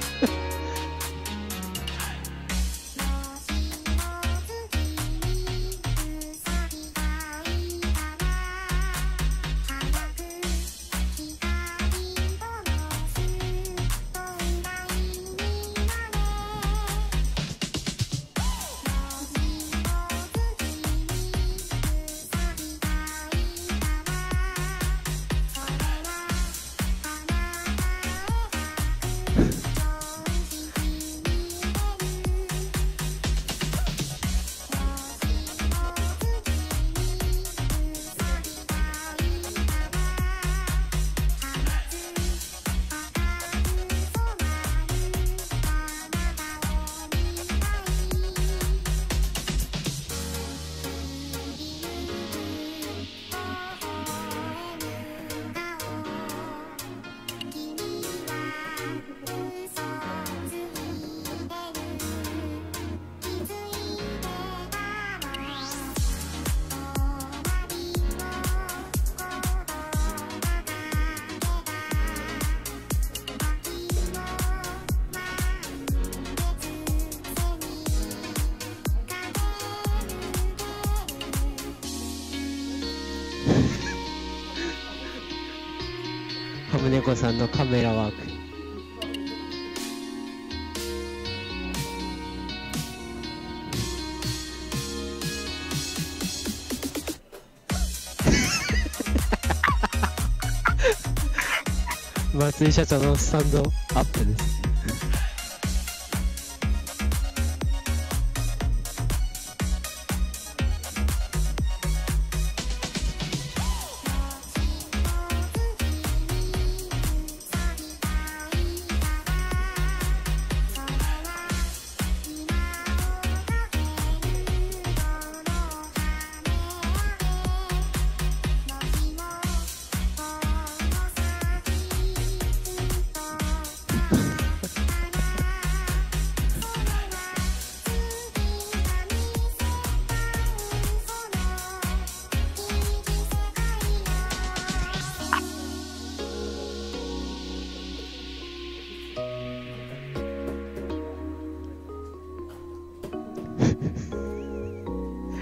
ハムネコさんのカメラワーク。松井社長のスタンドアップです。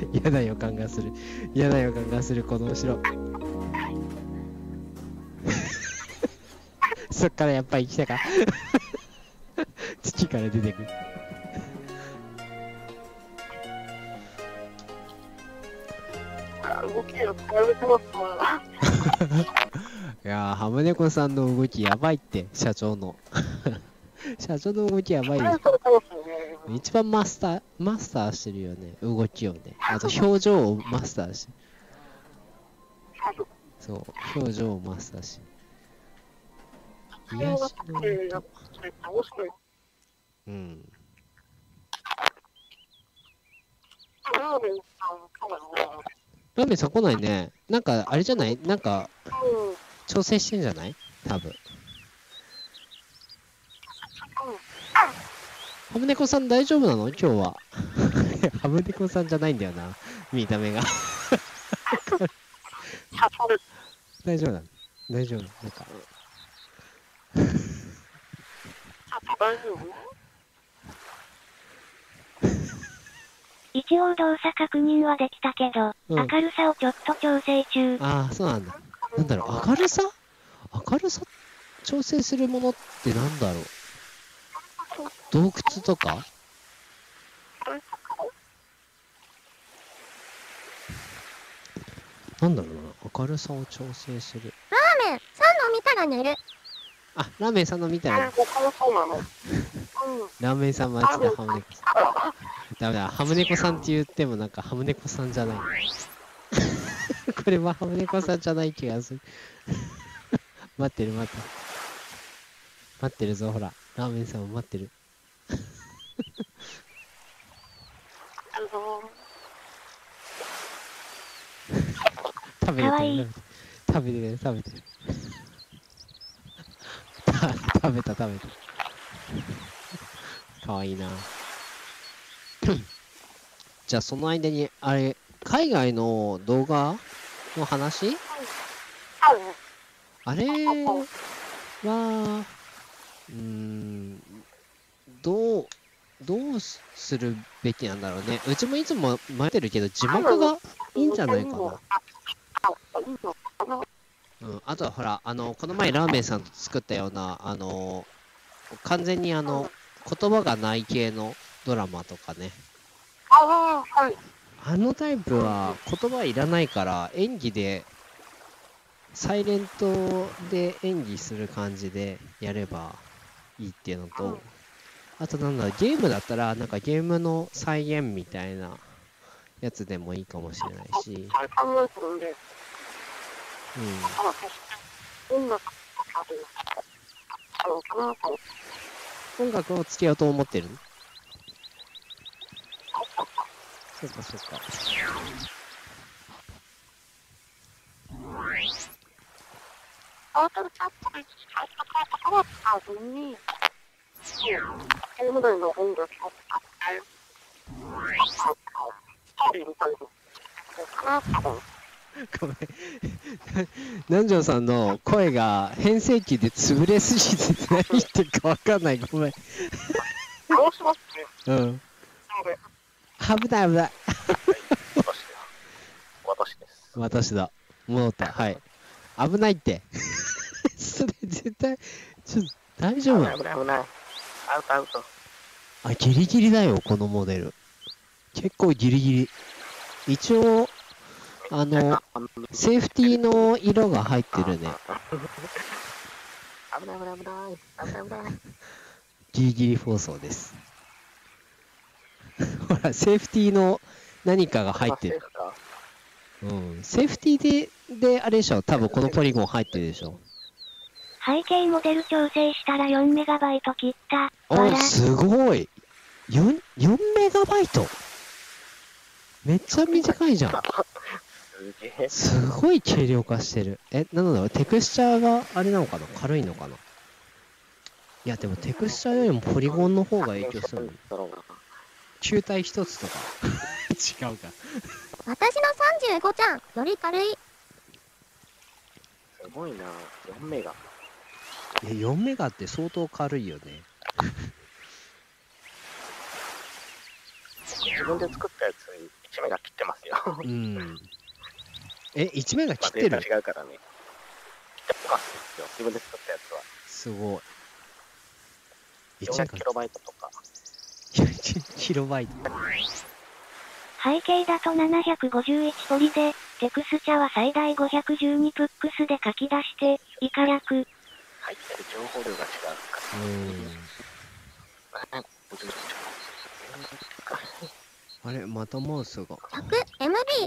嫌な予感がする。嫌な予感がする、この後ろ。そっからやっぱり来たか。土から出てくる。 動きが使われてますわ。 いやー、ハムネコさんの動きやばいって、社長の。社長の動きやばいよ。一番マスター、マスターしてるよね、動きをね。あと表情をマスターしてる。そう、表情をマスターしてる。癒しの音。うん。ラーメンさん来ないね。なんか、あれじゃない？なんか、調整してんじゃない？多分。ハムネコさん大丈夫なの？今日は。ハムネコさんじゃないんだよな。見た目が。大丈夫なの？大丈夫なの？なんか。 大丈夫？ 一応動作確認はできたけど、 うん、 明るさをちょっと調整中。 ああ、そうなんだ。なんだろう、明るさ明るさ調整するものってなんだろう。洞窟とかなんだろうな、明るさを調整する。 ラーメンさんの見たら寝る。 あ、ラーメンさんの見たら。ラーメンさん待ちだ、ハムネコさん。ダメだ、ハムネコさんって言ってもなんかハムネコさんじゃない。これはハムネコさんじゃない気がする。待ってる待ってる。待ってるぞ、ほら。ラーメンさんも待ってる。食べてる、食べてる、食べてる。食べた、食べた。かわいいな。じゃあその間に、あれ、海外の動画の話？あれは、うーん、どう、どうするべきなんだろうね。うちもいつも待ってるけど、字幕がいいんじゃないかな。うん、あとはほら、あの、この前ラーメンさんと作ったような、あの、完全にあの、言葉がない系のドラマとかね。あのタイプは言葉いらないから演技でサイレントで演技する感じでやればいいっていうのと、あとなんだ、ゲームだったらなんかゲームの再現みたいなやつでもいいかもしれないし、うん、音楽をつけようと思ってる？そっかそっか。 アートチャットに入ったから使わずに、ゲーム内の音楽を使って、ストーリーみたいなかな、多分。 ごめん。南條さんの声が変声期で潰れすぎて何言ってるかわかんない。ごめん。 どうしますね。 うん。危ない危ない。 私です。 私だ。戻った。はい。危ないって。それ絶対、ちょっと大丈夫？ 危ない危ない危ない。アウトアウト。 あ、ギリギリだよ、このモデル。結構ギリギリ。一応、あの、セーフティーの色が入ってるね。 危ない危ない危ない。危ない危ない。 ギリギリ放送です。ほら、セーフティーの何かが入ってる。うん、セーフティーで、で、あれでしょ、多分このポリゴン入ってるでしょ。 背景モデル調整したらよんメガバイト切った。 お、すごい。よん、よんメガバイト。めっちゃ短いじゃん。すごい軽量化してる。え、なのだろう、テクスチャーがあれなのかな、軽いのかな。いや、でもテクスチャーよりもポリゴンの方が影響するの。球体一つとか。違うか。 私のさんじゅうごちゃん、より軽い。 すごいな、よんメガ。 え、よんメガって相当軽いよね。 自分で作ったやつにいちめが切ってますよ。 うん。え、いちめが切ってる？ まあデータ違うからね。切ってますよ。自分で作ったやつは。 すごい。いちめがよんひゃくキロバイトとか。 キロバイト。 背景だとななひゃくごじゅういちポリで、テクスチャは最大ごひゃくじゅうにプックスで書き出して、以下略。 入ってる情報量が違うから。 うん。あれ、またマウスが。 ひゃくエムビー。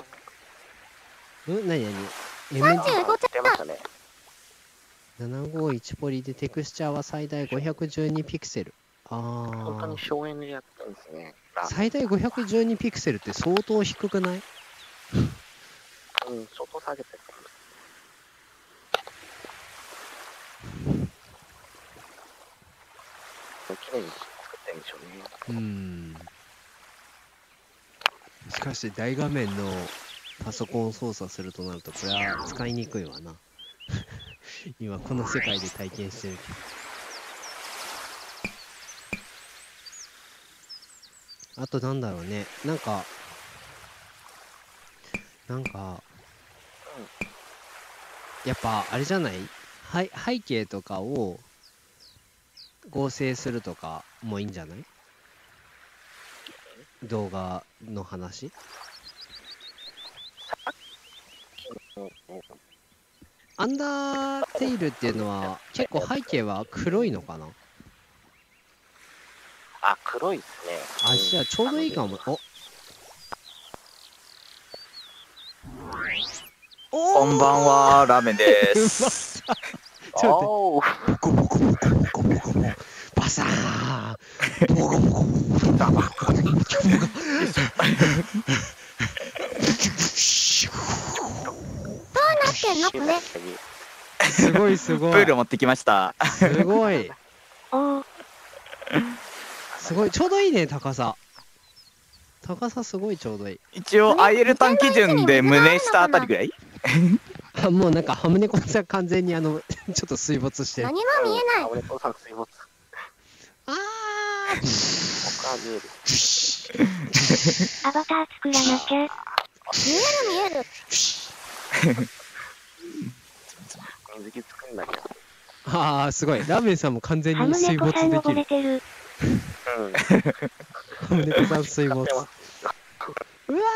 ん？なになに？ さんじゅうごちゃった。 ななひゃくごじゅういちポリでテクスチャは最大ごひゃくじゅうにピクセル。ああ。 本当に省エネでやったんですね。 最大ごひゃくじゅうにピクセルって相当低くない？ うん、相当下げてる。綺麗に作ってるんでしょうね。 うん。しかし大画面のパソコンを操作するとなるとこれは使いにくいわな。今この世界で体験してるけど。あとなんだろうね。なんか、なんか、やっぱあれじゃない？背背景とかを合成するとかもいいんじゃない？動画の話？アンダーテイルっていうのは結構背景は黒いのかな？ あ、黒いっすね。 あ、じゃあちょうどいいかも。おこんばんは、ラーメンです。 ちょっと待って。ボコボコボコボコボコボコ。バサーン。ボコボコボコボコボコ。どうなってんのこれ。 すごいすごい。 プール持ってきました。 すごい。 おー。 すごい。ちょうどいいね、高さ。高さすごいちょうどいい。 一応、アイエルタン基準で胸下あたりぐらい？ あ、もうなんかハムネコさん完全にあのちょっと水没してる。 何も見えない。 ハムネコさん水没。 あー。 他は見える。 アバター作らなきゃ。 見える見える。 水着作んなきゃ。 あー、すごい。ラーメンさんも完全ハムに水ネコさん没できる。 溺れてる。 うん。 ハムネコさん水没。うわ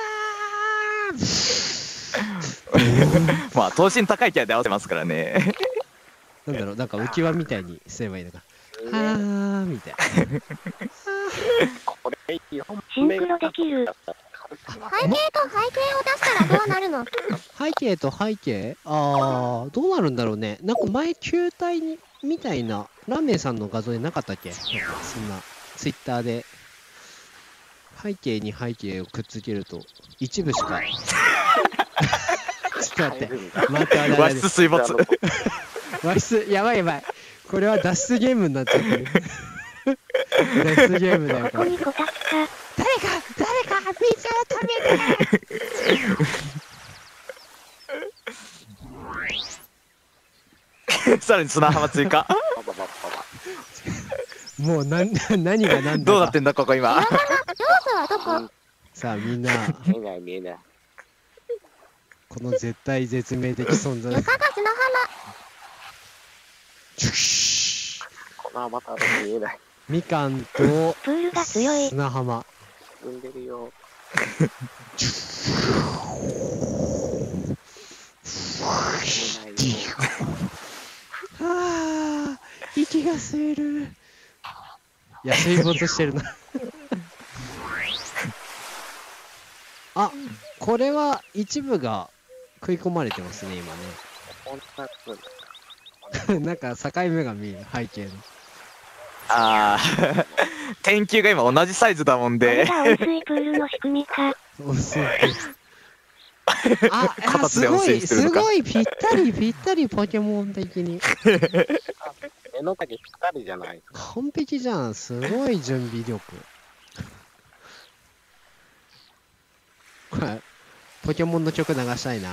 ー。 まあ、等身高いキャラで合わせますからね。 なんだろう、なんか浮き輪みたいにすればいいのか。はーみたいな。 これいいよ。 シンクロできる。 背景と背景を出したらどうなるの？ 背景と背景？あー、どうなるんだろうね。なんか前球体にみたいなラーメンさんの画像でなかったっけ？なんかそんなツイッターで背景に背景をくっつけると一部しか。ちょっと待って。待って待って。 和室水没。 和室やばいやばい。これは脱出ゲームになっちゃってる。脱出ゲームだよこれ。 ここにこたつか。 誰か誰か水を止めて。 さらに砂浜追加。 もう何何が何だか。 どうなってんだここ今。 要素はどこ？ さあみんな。 見えない見えない。 この絶対絶命的存在。 床が砂浜。 このアバターが見えない。 みかんとプールが強い。 砂浜。 踏んでるよ。 はあ、息が吸える。いや、水没してるな。あ、これは一部が食い込まれてますね、今ね。なんか境目が見える、背景の。 ああ、天球が今同じサイズだもんで。 これが温水プールの仕組みか。 温水プール。あ、あすごい、すごい、ぴったり、ぴったり、ポケモン的に。 目の丈ぴったりじゃない。 完璧じゃん、すごい準備力。これ、ポケモンの曲流したいな。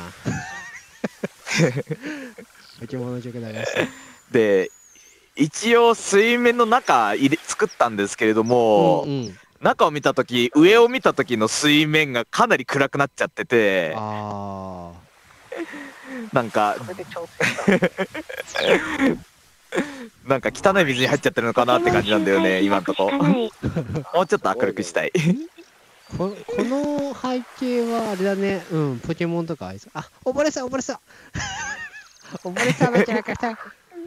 ポケモンの曲流したい。 で、一応水面の中入れ作ったんですけれども、 うんうん、 中を見たとき、上を見たときの水面がかなり暗くなっちゃってて、 あなんか、 それで調整した。 なんか汚い水に入っちゃってるのかなって感じなんだよね、今んとこ。もうちょっと明るくしたい。 ーここの背景はあれだね。うん、ポケモンとかありそう。あ、溺れそう溺れそう溺れそうめちゃくちゃ。よ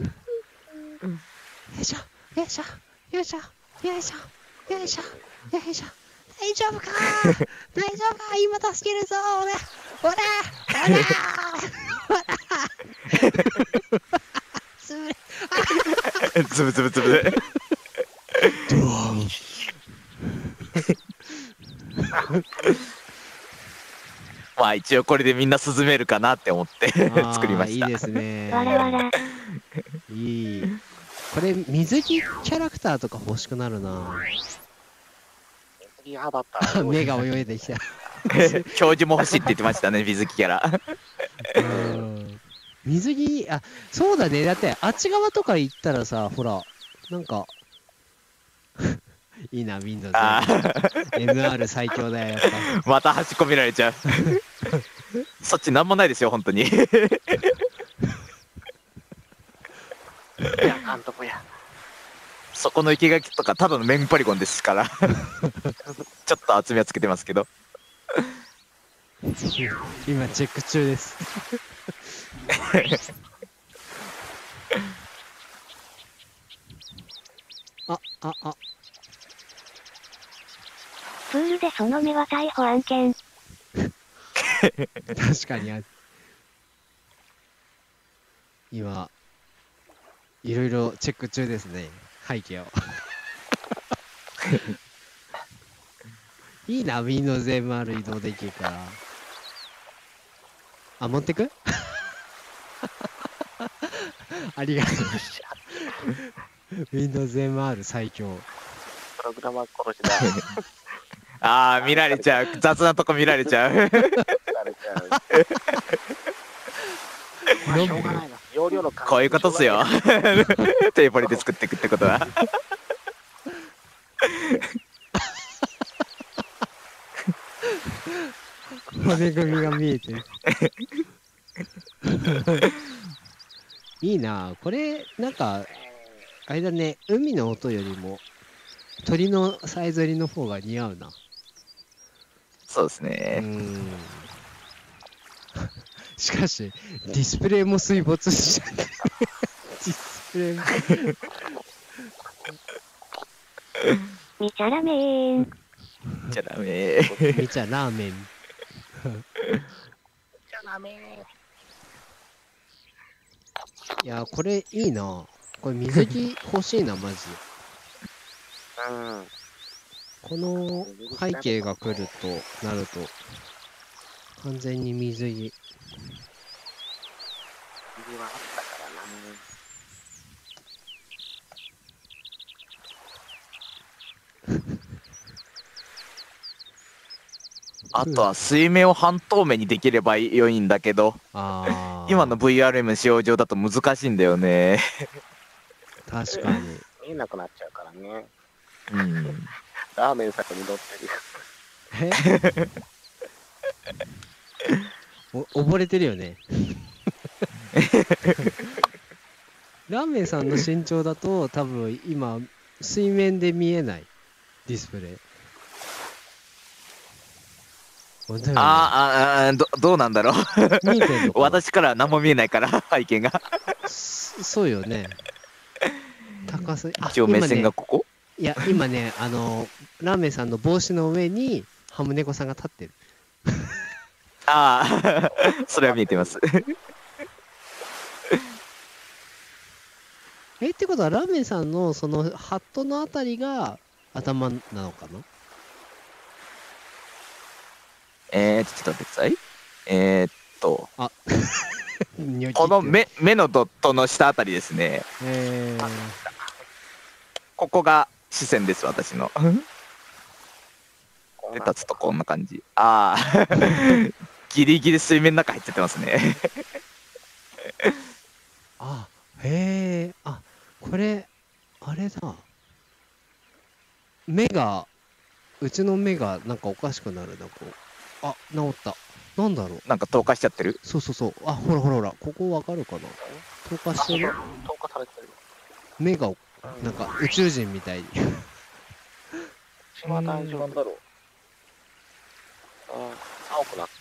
いしょよいしょよいしょよいしょよいしょよいしょ。大丈夫か大丈夫か今助けるぞ俺ほらほらほらつぶれつぶつぶつぶ。まあ一応これでみんな涼めるかなって思って作りました。 いいですね。 わらわら。 いい。これ水着キャラクターとか欲しくなるな。 水着アバター。 目が泳いできた。 教授も欲しいって言ってましたね、水着キャラ。 うん水着、あ、そうだね。だって、あっち側とか行ったらさ、ほら、なんか、いいな、Windows。エムアール 最強だよ、やっぱ。 また端っこ見られちゃう。そっちなんもないですよ、本当に。 いや、監督や。 そこの生垣とかただのメンポリゴンですから。ちょっと厚みはつけてますけど。 今、チェック中です。あ、あ、あ。 プールでその目は逮捕案件。 確かにある。今、いろいろチェック中ですね。背景を。いいな、Windows エムアール 移動できるから。あ、持ってくありがとう。Windows エムアール 最強。 プログラマー殺しだ。 ああ、見られちゃう。雑なとこ見られちゃう。 されちゃう。まあ、しょうがないな。容量のこういうことっすよ。テーポリで作っていくってことは。 骨組みが見えてる。いいなこれ、なんか、あれだね、海の音よりも、鳥のさえずりの方が似合うな。 そうですうーね。 ん。しかし、ディスプレイも水没しちゃって。ディスプレイも。 みちゃらめーん。 じゃダメ。 めちゃラーメン。 じゃダメ。 いや、これいいなこれ水着欲しいな、マジ。 うん。 この背景が来るとなると、完全に水着。 水はあったからな。 あとは水面を半透明にできれば良いんだけど、 あー今の ブイアールエム 使用上だと難しいんだよね。 確かに。 見えなくなっちゃうからね。 うん。 ラーメンさんに乗ってるよ。 えお溺れてるよね。ラーメンさんの身長だと多分今水面で見えないディスプレイ。本当よねあーあー、どどうなんだろう。 見えてんのかな私からは何も見えないから、背景が。 そそうよね。高すぎ。あ一応目今ね線がここ。 いや、今ね、あの、ラーメンさんの帽子の上にハムネコさんが立ってる。 ああ、それは見えてます。 え、ってことはラーメンさんのそのハットのあたりが頭なのかなえーと、ちょっと待ってください。えーっと、 あ、ニョキってこの目目のドットの下あたりですね。 えー、 ここが視線です、私の。で、立つとこんな感じ。ああ、ギリギリ水面の中入っちゃってますね。 あ、へえ、あ、これ、あれだ。目がうちの目がなんかおかしくなるな、こう。あ、治った。なんだろう。 なんか透過しちゃってる。 そうそうそう。あ、ほらほらほら。ここわかるかな。透過してる。 透過されてる。 目が、なんか宇宙人みたいに。 血は大丈夫だろう。ああ、青くなって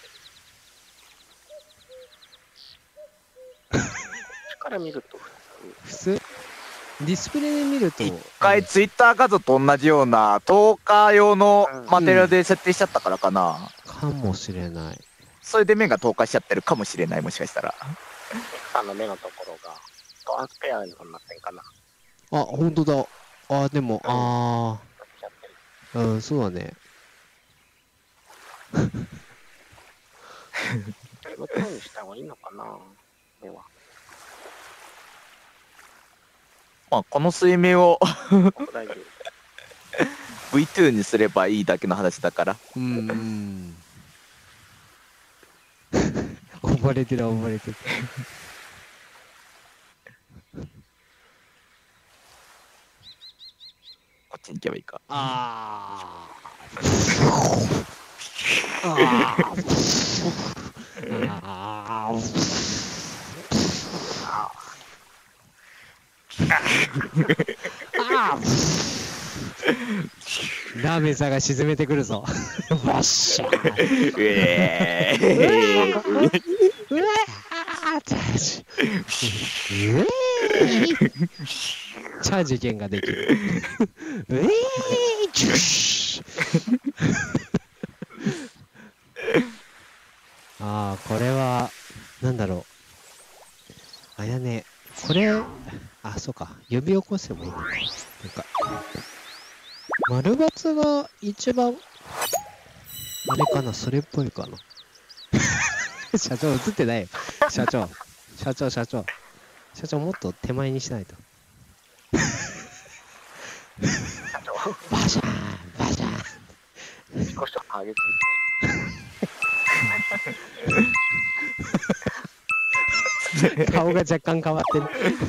る。こっちから見ると普通ディスプレイで見ると。 一回ツイッター画像と同じような透過用のマテリアルで設定しちゃったからかな。 かもしれない。 それで目が透過しちゃってるかもしれない、もしかしたら。 ミクさんの目のところがトランスペアになってんかな。 あ、ほんとだ。あ、でも、あやってる。 ー。うん、そうだね。 向こうにした方がいいのかな、目は。 まあ、この水面を大丈夫。 ブイツー にすればいいだけの話だから。 うん。溺れてる、溺れてる。 こっちに行けばいいか。 あー。ああラーメンさんが沈めてくるぞ。わっしゃー。 うえーうわーチャージ。うえーチャージ券ができる。うえーチュッシュ。ああ、これは、なんだろう。あれだね、これ、あ、そうか、呼び起こせばいいのか。なんか、丸×が一番、あれかな、それっぽいかな。社長、映ってないよ。社長、社長、社長。社長、もっと手前にしないと。バシャーン、バシャーン。 少し上げて顔が若干変わってる。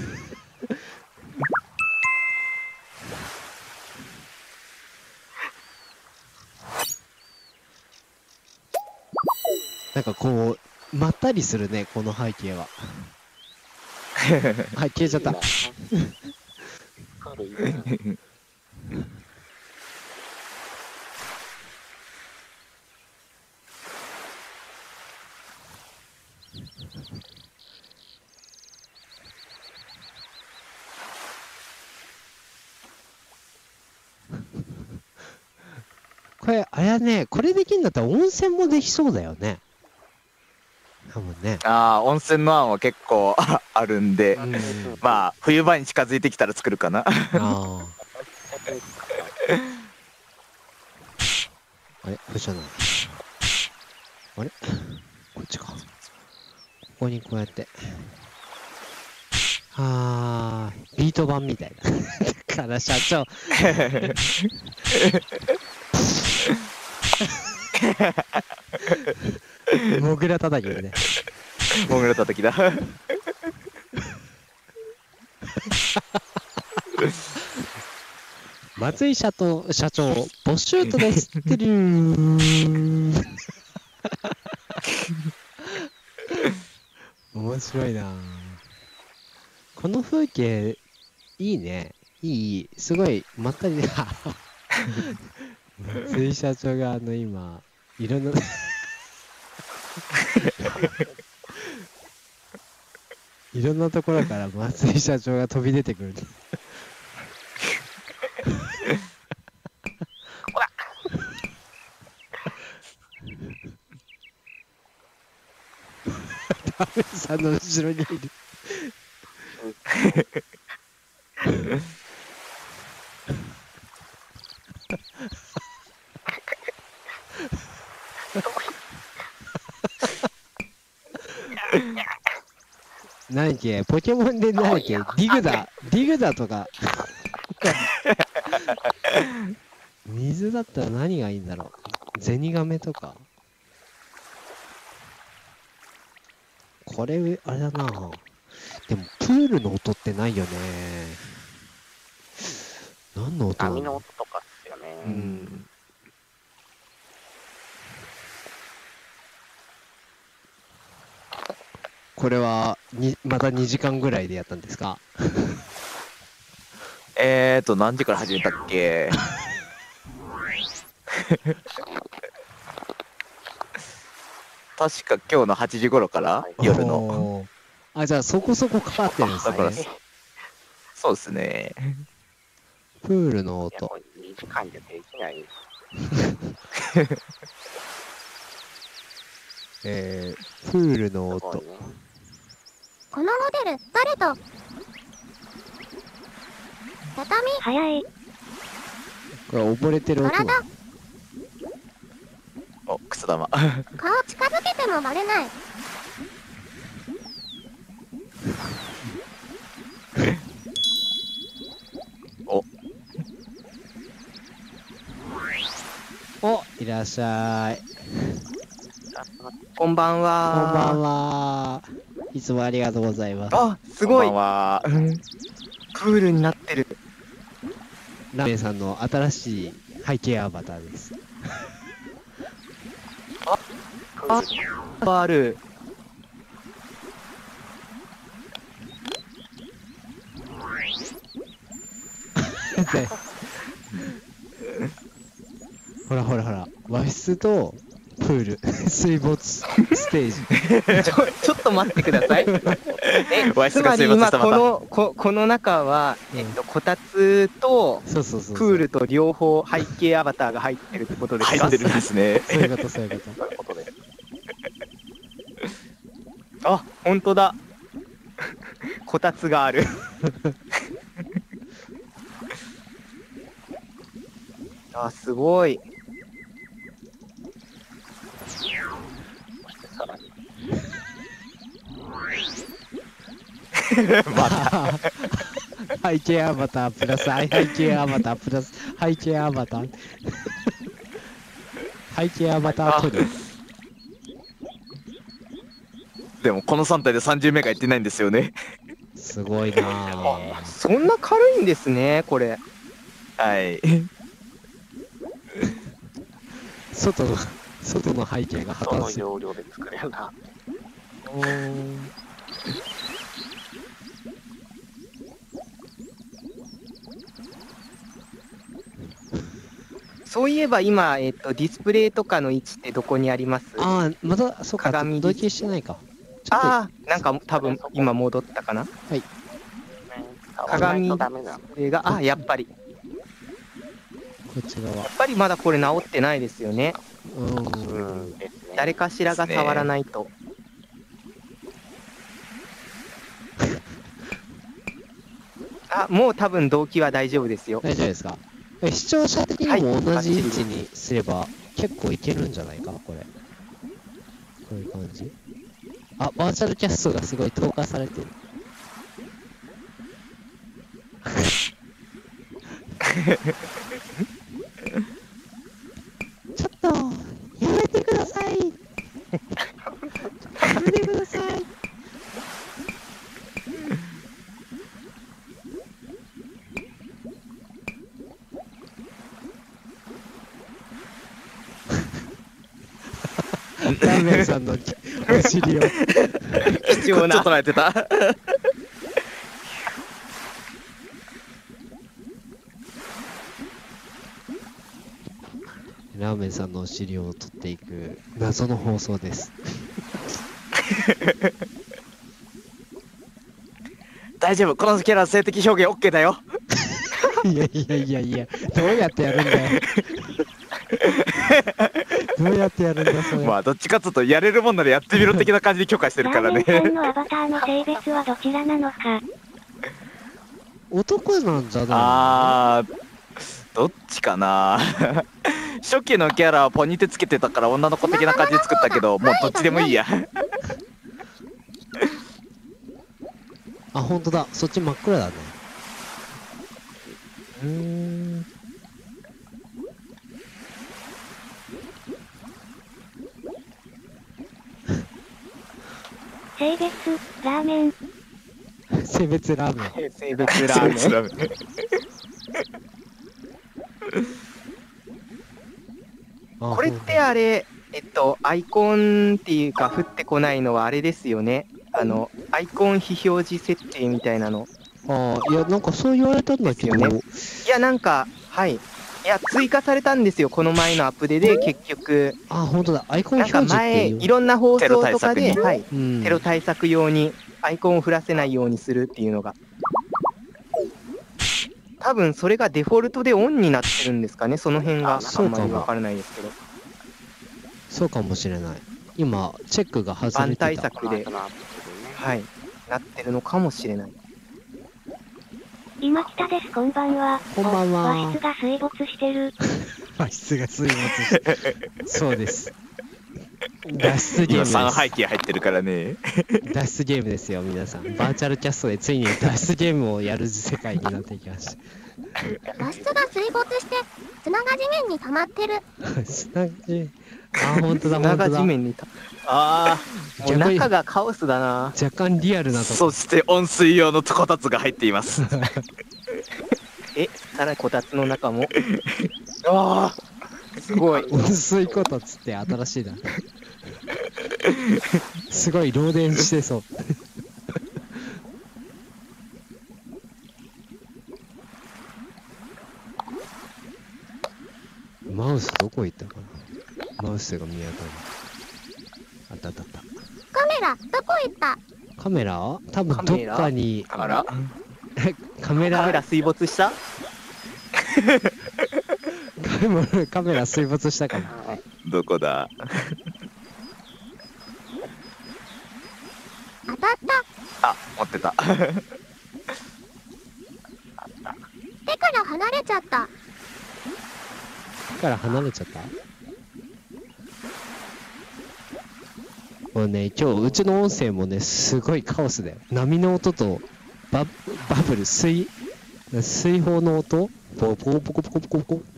なんかこう、まったりするね、この背景は。はい、消えちゃった。 軽いね。 これ、あれはね、これできるんだったら温泉もできそうだよね。多分ね。 ああ、温泉の案は結構あるんで、 うん、 まあ、冬場に近づいてきたら作るかな。 ああ。あれこれじゃない。あれこっちか。ここにこうやって。あー、ビート板みたいな。だから社長。モグラ叩きね。 モグラ叩きだ。 松井社長、社長、ボッシュートですってるー。面白いなぁ。この風景、いいね。いい、すごい、まったりね。松井社長があの今、いろんな、いろんなところから松井社長が飛び出てくる。ダメさんの後ろにいる。何だっけポケモンで何だっけディグダ、ディグダとか。水だったら何がいいんだろう。ゼニガメとか。これ、あれだな。でも、プールの音ってないよね。何の音なの？ 波の音とかですよね。 うん。 これはにまたにじかんぐらいでやったんですか？ えーと、何時から始めたっけ？確か今日のはちじ頃から夜の。 おーあ、じゃあそこそこかかってるんですだからね。 そうですね。 プールのいや、 音。 もうにじかんじゃできない。 えー、プールの音。 すごいね。 このモデル、誰と畳、 早い。 これ溺れてる音だ。 体、 お、くす玉。 顔近づけてもバレない。 お、 お、いらっしゃい。 こんばんこんばんは。 は。いつもありがとうございます。 あ、すごい。 こんばんは。 プールになってる。 ラーメンさんの新しい背景アバターです。 ある。 でほらほらほら、和室とプール、水没ステージ。 ちょ、ちょっと待ってください。え、 わいつまり今すが水没したまた。 この、こ、この中は、えっと、こたつと、 そうそうそうそう。 プールと両方背景アバターが入ってるってことですか？ 入ってるんですね。 そういうことそういうこと。 そういうことで。 あ、ほんとだ。こたつがある。あ、すごい。 さらに。 また。 背景アバタープラス背景アバタープラス背景アバター背景アバター撮る。 でもこのさん体でさんじゅうメガいってないんですよね。 すごいなぁ。 そんな軽いんですね、これ。 はい。 外の外の背景が破その綻する。 容量で作れるな。 おーそういえば今、えっと、ディスプレイとかの位置ってどこにあります？あああ、また、そうか、 鏡同期してないか。ちょっとあー、なんか多分今戻ったかな。 鏡とダメなの。 これが、あ、やっぱり。 こっち側。 やっぱりまだこれ直ってないですよね。 う。 うんんですね。 誰かしらが触らないと。あ、もう多分動機は大丈夫ですよ。 大丈夫ですか？え視聴者的にも同じ位置にすれば結構いけるんじゃないかこれ。こういう感じ。あ、バーチャルキャストがすごい投下されてる。ちょっと、やめてください。やめてください。ラーメンさんのお尻を。 貴重なちょっと泣いてた。 ラーメンさんのお尻を取っていく謎の放送です。 大丈夫、このキャラ性的表現 OK だよ。 いやいやいやいや、どうやってやるんだよ。どうやってやるんだそれ。 まあどっちかっつうとやれるもんならやってみろ的な感じで許可してるからね。 ラーメンさんのアバターの性別はどちらなのか。 男なんじゃないの？ あー、どっちかな。初期のキャラはポニテつけてたから女の子的な感じで作ったけど、もうどっちでもいいや。 あ、ほんとだ。そっち真っ暗だね。 うーん。 性別、ラーメン。 性別ラーメン。 性別ラーメン。 ラーメン。 あこれってあれ、えっと、アイコンっていうか降ってこないのはあれですよね。ああの、アイコン非表示設定みたいなの。 ああ、いや、なんかそう言われたんだけど、 ですよねいや、なんか、はい。いや、追加されたんですよ、この前のアップデで、結局。 あ、本当だ、アイコンなん表示ってか前、 いう。 いろんな放送とかテロ対策で、 にはい。 うん、 テロ対策用に、アイコンを降らせないようにするっていうのが。多分それがデフォルトでオンになってるんですかね、その辺があそうんかもまりわからないですけど。 そうかもしれない。今、チェックが外バンれてた。 対策で、はい、なってるのかもしれない。 今北です、こんばんは。 こんばんは和室が水没してる。 和室が水没して。そうです。脱出ゲーム今です。 さん背景入ってるからね。 脱出ゲームですよ、皆さん。バーチャルキャストでついに脱出ゲームをやる世界になっていきました。 和室が水没して砂が地面に溜まってる。 砂地あ、本当だ、 砂が本当だ。 地面にた。ああ、もう中がカオスだな。 若干リアルなとこ。 そして温水用のこたつが入っています。 え、さらにこたつの中も。ああ、すごい。 温水こたつって新しいな。すごい漏電してそう。マウスどこ行ったかな。マウスが見当たる。あったあったあった。 カメラどこ行った？ カメラ多分どっかに。 あらカメラカメラ水没したカメラカメラ水没したかも。 どこだ。 当たったあ、持ってた。 手から離れちゃった。 手から離れちゃった。もうね、今日うちの音声もね、すごいカオスだよ。波の音とババブル、水、水泡の音ポコポコポコポコポコ。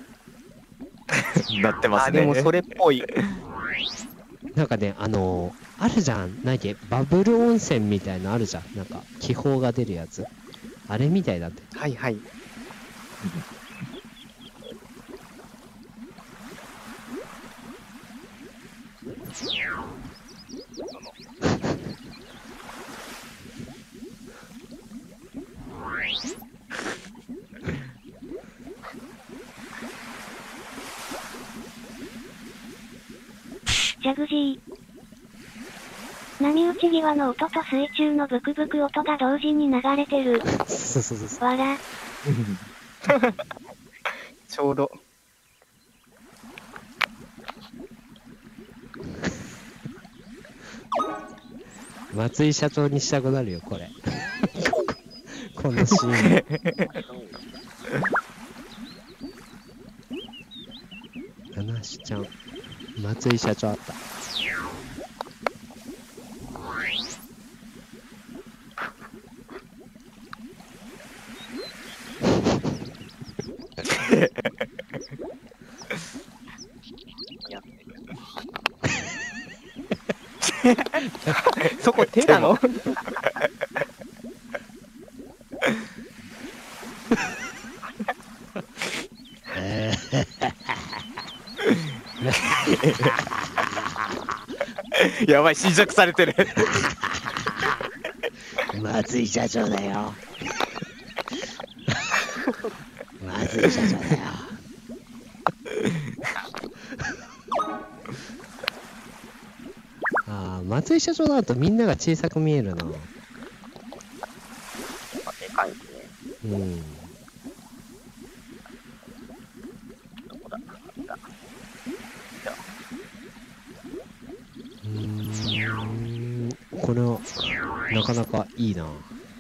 なってますあ、 ね。 でもそれっぽい。 なんかね、あのー、あるじゃん。なんだっけ、バブル温泉みたいのあるじゃん。なんか、気泡が出るやつ。あれみたいだって。 はいはい。 ジャグジー。波打ち際の音と水中のブクブク音が同時に流れてる。 そうそうそうそう。 わら。 ちょうど。 松井社長にしたくなるよ、これ。このシーン。七七ちゃん。松井社長あった。 そこ手なのやばい、侵食されてる。 松井社長だよ。松井社長だよ。ああ、松井社長だとみんなが小さく見えるな。 でかいですね。 うん。うーん、これはなかなかいいな。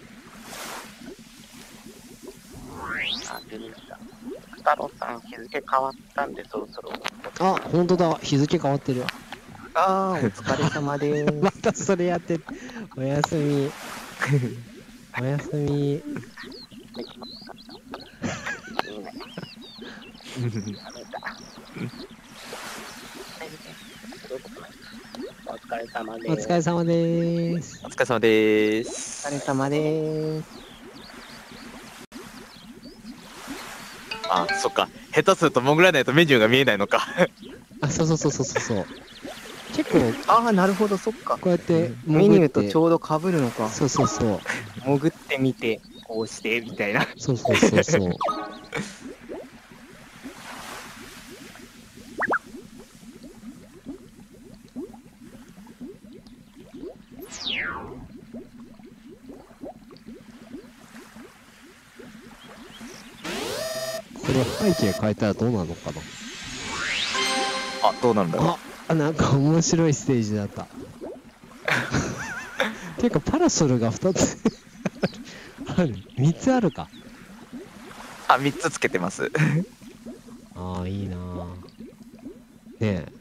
あ、出ました。太郎さん、日付変わったんで、そろそろ。 あ、本当だ、日付変わってる。 あー、お疲れ様でーす。 またそれやってる。おやすみ。おやすみ。 いいね。お疲れ様です。 お疲れ様でーす。 お疲れ様でーす。 お疲れ様でーす。 あ、そっか。下手すると潜らないとメニューが見えないのか。 あ、そうそうそうそうそうそう。 結構ああ、なるほど、そっか。 こうやってメニューと潜ってちょうど被るのか。 そうそうそう潜ってみて、こうして、みたいな。 そうそうそうそうこれ背景変えたらどうなるのかな。 あ、どうなるんだろう。 ああ、なんか面白いステージだった。ていうかパラソルがふたつあるみっつあるか。 あ、みっつつけてます。 ああいいなあ。ねえ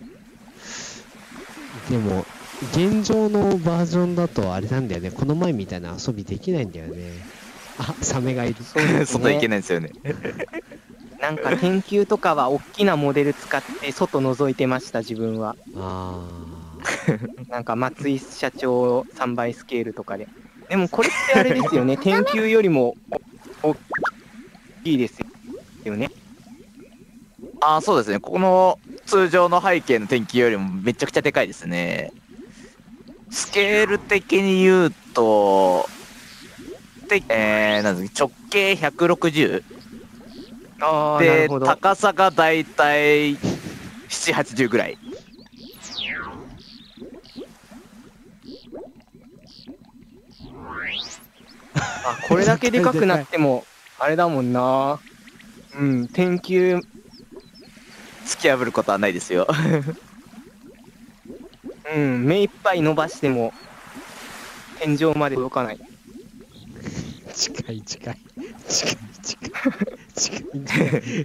でも現状のバージョンだとあれなんだよね、この前みたいな遊びできないんだよね。あ、サメがいる。 そうですね外行けないですよね。 なんか研究とかは大きなモデル使って外覗いてました、自分は。 あなんか松井社長さんばいスケールとかで。でもこれってあれですよね、研究よりも大きいですよね。 あ、そうですね。ここの通常の背景の天気よりもめちゃくちゃでかいですね。スケール的に言うと、でえー、なんですか、直径ひゃくろくじゅうああ、なでるほど。 高さがだいたいななじゅうはちじゅうぐらい。 あ、これだけでかくなっても、あれだもんな。うん、天球、 突き破ることはないですよ。 うん、目いっぱい伸ばしても、天井まで届かない。 近い近い近い近い近い近い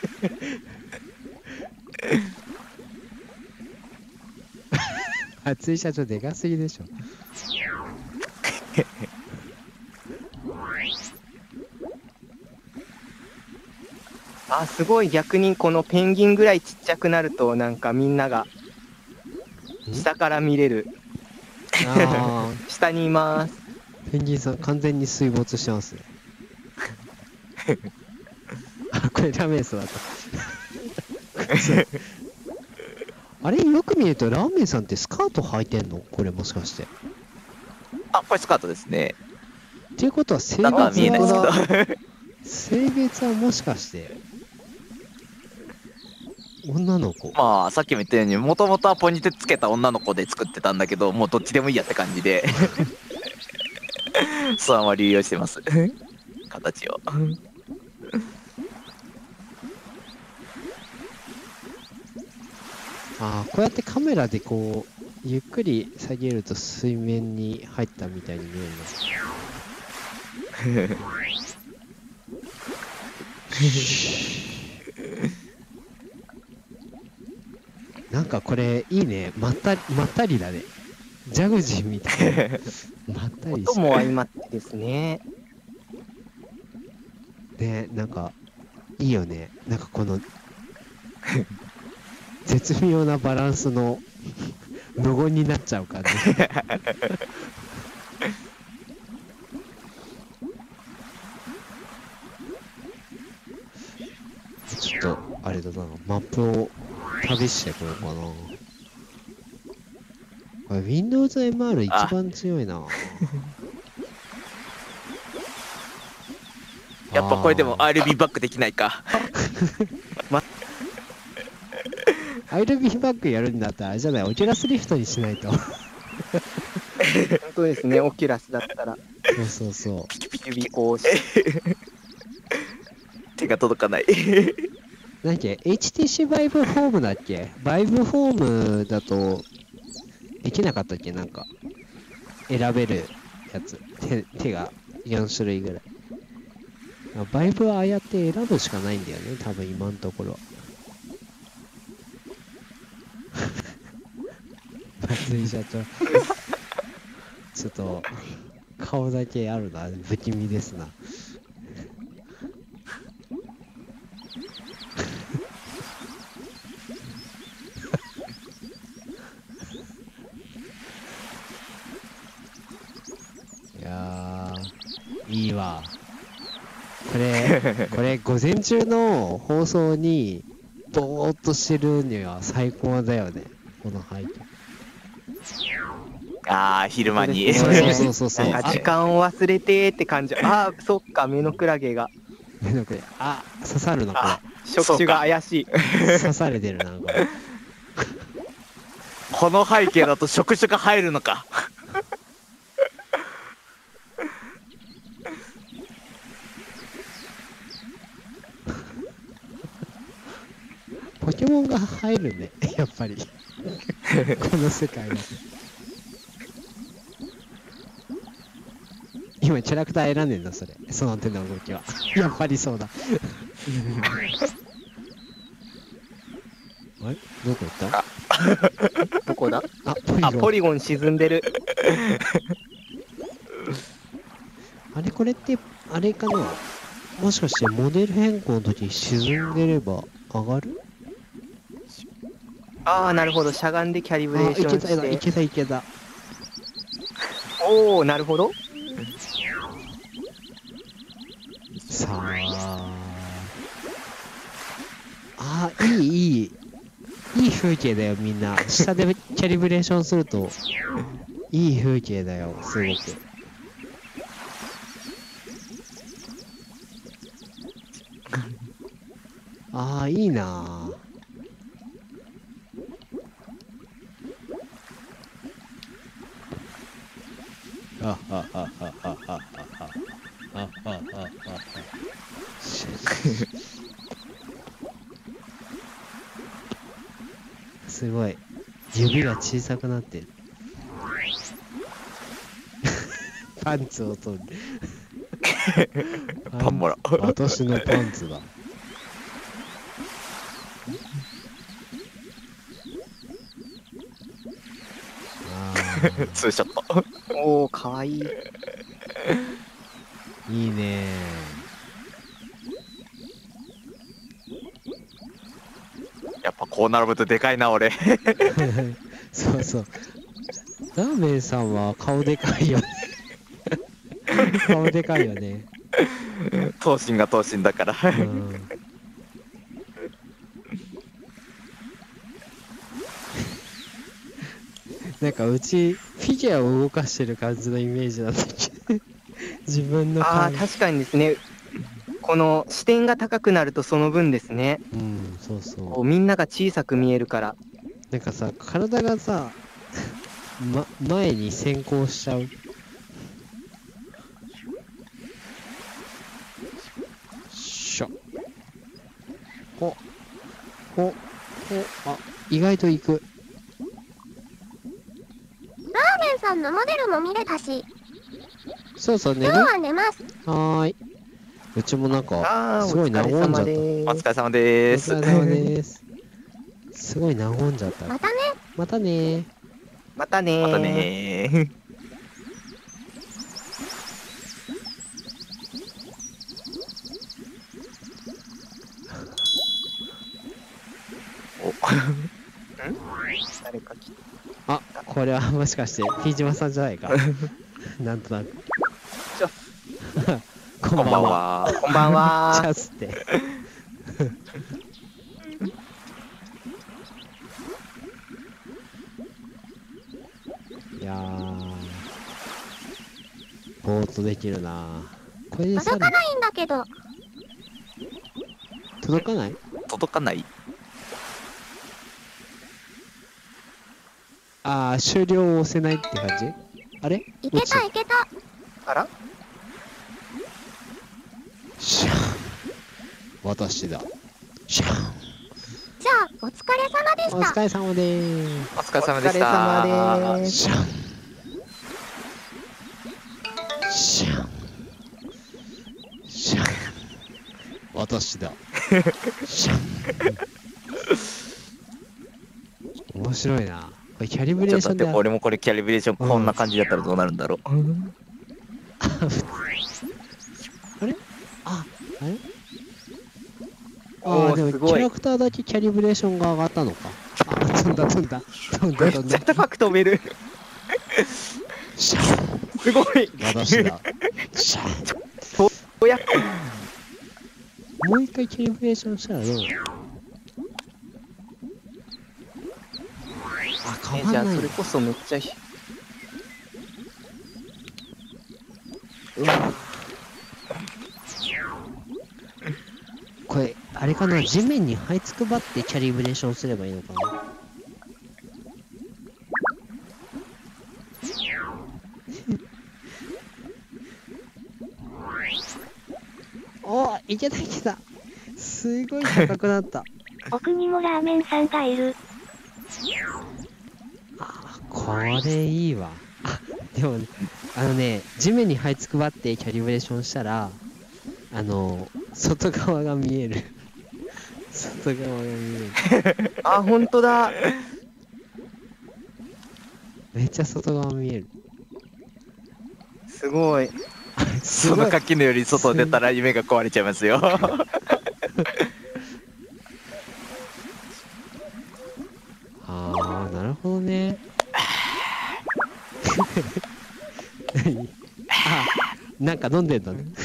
松井社長でかすぎでしょ。 あ、すごい、逆にこのペンギンぐらいちっちゃくなると、なんかみんなが下から見れる。 あ下にいます。 ーペンギンさん完全に水没してますね。あ、これラメンさんだったあれよく見るとラーメンさんってスカート履いてんのこれもしかして。 あ、これスカートですね。 っていうことは性別中は見えないですはけど。 性別はもしかして女の子。 まあさっきも言ったように、もともとはポニテつけた女の子で作ってたんだけど、もうどっちでもいいやって感じでそのまま流用してます形を。 ああ、こうやってカメラでこうゆっくり下げると水面に入ったみたいに見えるの。なんかこれいいね、まったりまったりだね。ジャグジーみたいな。まったりして音も相まってですね。 ね、なんかいいよね。なんかこの絶妙なバランスの無言になっちゃう感じ。ちょっとあれだな、マップを旅してこようかな。これ Windows エムアール 一番強いな。 やっぱこれでも アールビー バックできないか。 アイルビー バックやるんだったらあれじゃない、オキュラスリフトにしないと。 本当ですね、オキュラスだったらそうそうそう。 指こうして手が届かない。 なんだっけ エイチティーシー バイブホームだっけ。バイブホームだとできなかったっけ。なんか選べるやつ、手, 手がよん種類ぐらい。バイブはああやって選ぶしかないんだよね、多分今のところ。松井社長ちょっと顔だけあるな、不気味ですな。いやーいいわこれ。これ午前中の放送にぼーっとしてるには最高だよね。 この背景。 ああ、昼間に。 そうですねそうそうそうそう。 なんか時間を忘れてって感じ。ああ、そっか、目のクラゲが。 目のくれ。あ、刺さるのこあ触手が怪しい。 れ。刺されてるなんか。 この背景だと触手が入るのか。 ポケモンが入るね、やっぱり。この世界だと。今、キャラクター選んでんだ、それ。その手の動きは。やっぱりそうだ。あれどこ行ったどこだ？ あ、ポリゴあ、 ン。 ポリゴン沈んでる。 あれ、これって、あれかな、もしかしてモデル変更の時に沈んでれば上がる？ ああ、なるほど。しゃがんでキャリブレあ、 ーションいけた、いして。 けた、いけた。 おお、なるほど。 さあ。あー、いい、いい。いい風景だよ、みんな。下でキャリブレーションすると、いい風景だよ、すごく。ああ、いいなぁ。ああああああああああああすごい。指が小さくなってる。パンツを取る。 パンモラ。 私のパンツだ。あツーショット。 おお、かわいい。 ーいいねやっぱこう並ぶとでかいな、俺。 ー。そうそう。ラーメンさんは顔でかいよね。顔でかいよね。 頭身が頭身だから。 うん。なんかうちフィギュアを動かしてる感じのイメージなんだけど自分のああ、 顔。 確かにですね。この視点が高くなるとその分ですね。 うん、そうそう。 こうみんなが小さく見えるから。 なんかさ、体がさ、ま、前に先行しちゃう。しょ。ほ、ほ、ほ、あ、意外と行く。 ラーメンさんのモデルも見れたし、 そうそう、寝今る。 日は寝ます。 はーい。うちもなんか、 ああ、 すごいお疲れ様和んじゃった。 おで疲れ様でーす。 お疲れ様です。すごい和んじゃった。 またね。 またねー。 またねー。 またねー。お誰か来て。 あ、これはもしかして、ひいじまさんじゃないか。なんとなく。 ちょこんこんばんばんは。 は。 こんばんチは。 ャスって。いやー、ぼーっとできるな。これでさらに届かないんだけど、 届かない？ 届かない。 あー、終了を押せないって感じ？あれ？ いけたいけた。 あらシャン。私だ。シャン。 じゃあ、お疲れ様でした。 お疲れ様でーお疲れ様でしお疲れ様た。 です。 す。シャン。シャン。シャン。私だ。シャン。面白いな。これキャリブレちょっと待って、 ーションであ俺もこれキャリブレーションこんな感じだったらどうなるんだろう。 あれあ、あれあおー、でもーすごいキャラクターだけキャリブレーションが上がったのか。あ、飛んだ飛んだ。飛んだめっ飛んだ。 ちゃ高く飛べる。 シャン。 すごい。 私だ。シャン。 おやもう一回キャリブレーションしたらどうなの？ え、 変わんないのじゃあそれこそめっちゃひ、 うわこれあれかな、地面に這いつくばってキャリブレーションすればいいのかな。おー、いけたいけた。すごい高くなった。 奥にもラーメンさんがいる。 あ、これいいわ。あ、でも、ね、あのね、地面に這いつくばってキャリブレーションしたら、あの、外側が見える。外側が見える。 あ、ほんとだ。 めっちゃ外側見える。 すごい。 その垣根より外出たら夢が壊れちゃいますよ。 あー、なるほどね。何あ、なんか飲んでんだね。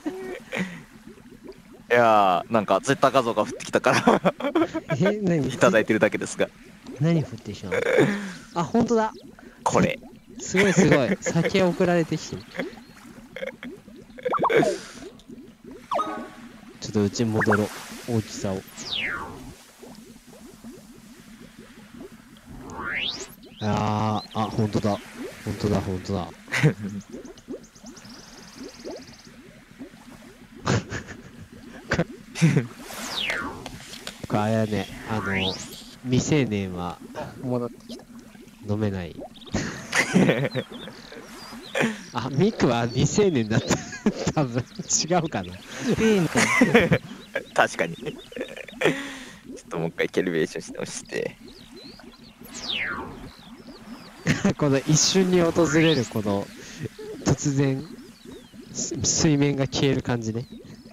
いやー、なんかツイッター画像が降ってきたからえ、何いただいてるだけですが。 何降ってきたの？あ、ほんとだ。 これ。 すごいすごい。酒送られてきてる。ちょっとうちに戻ろう。大きさを。あー、あ、ほんとだ。ほんとだ、ほんとだ。これあれだね、あの、未成年は戻ってきた。 飲めない。あ、ミクは未成年だった。多分違うかな。 確かに。ちょっともう一回キャリブレーションして押して。 この一瞬に訪れるこの突然す水面が消える感じね。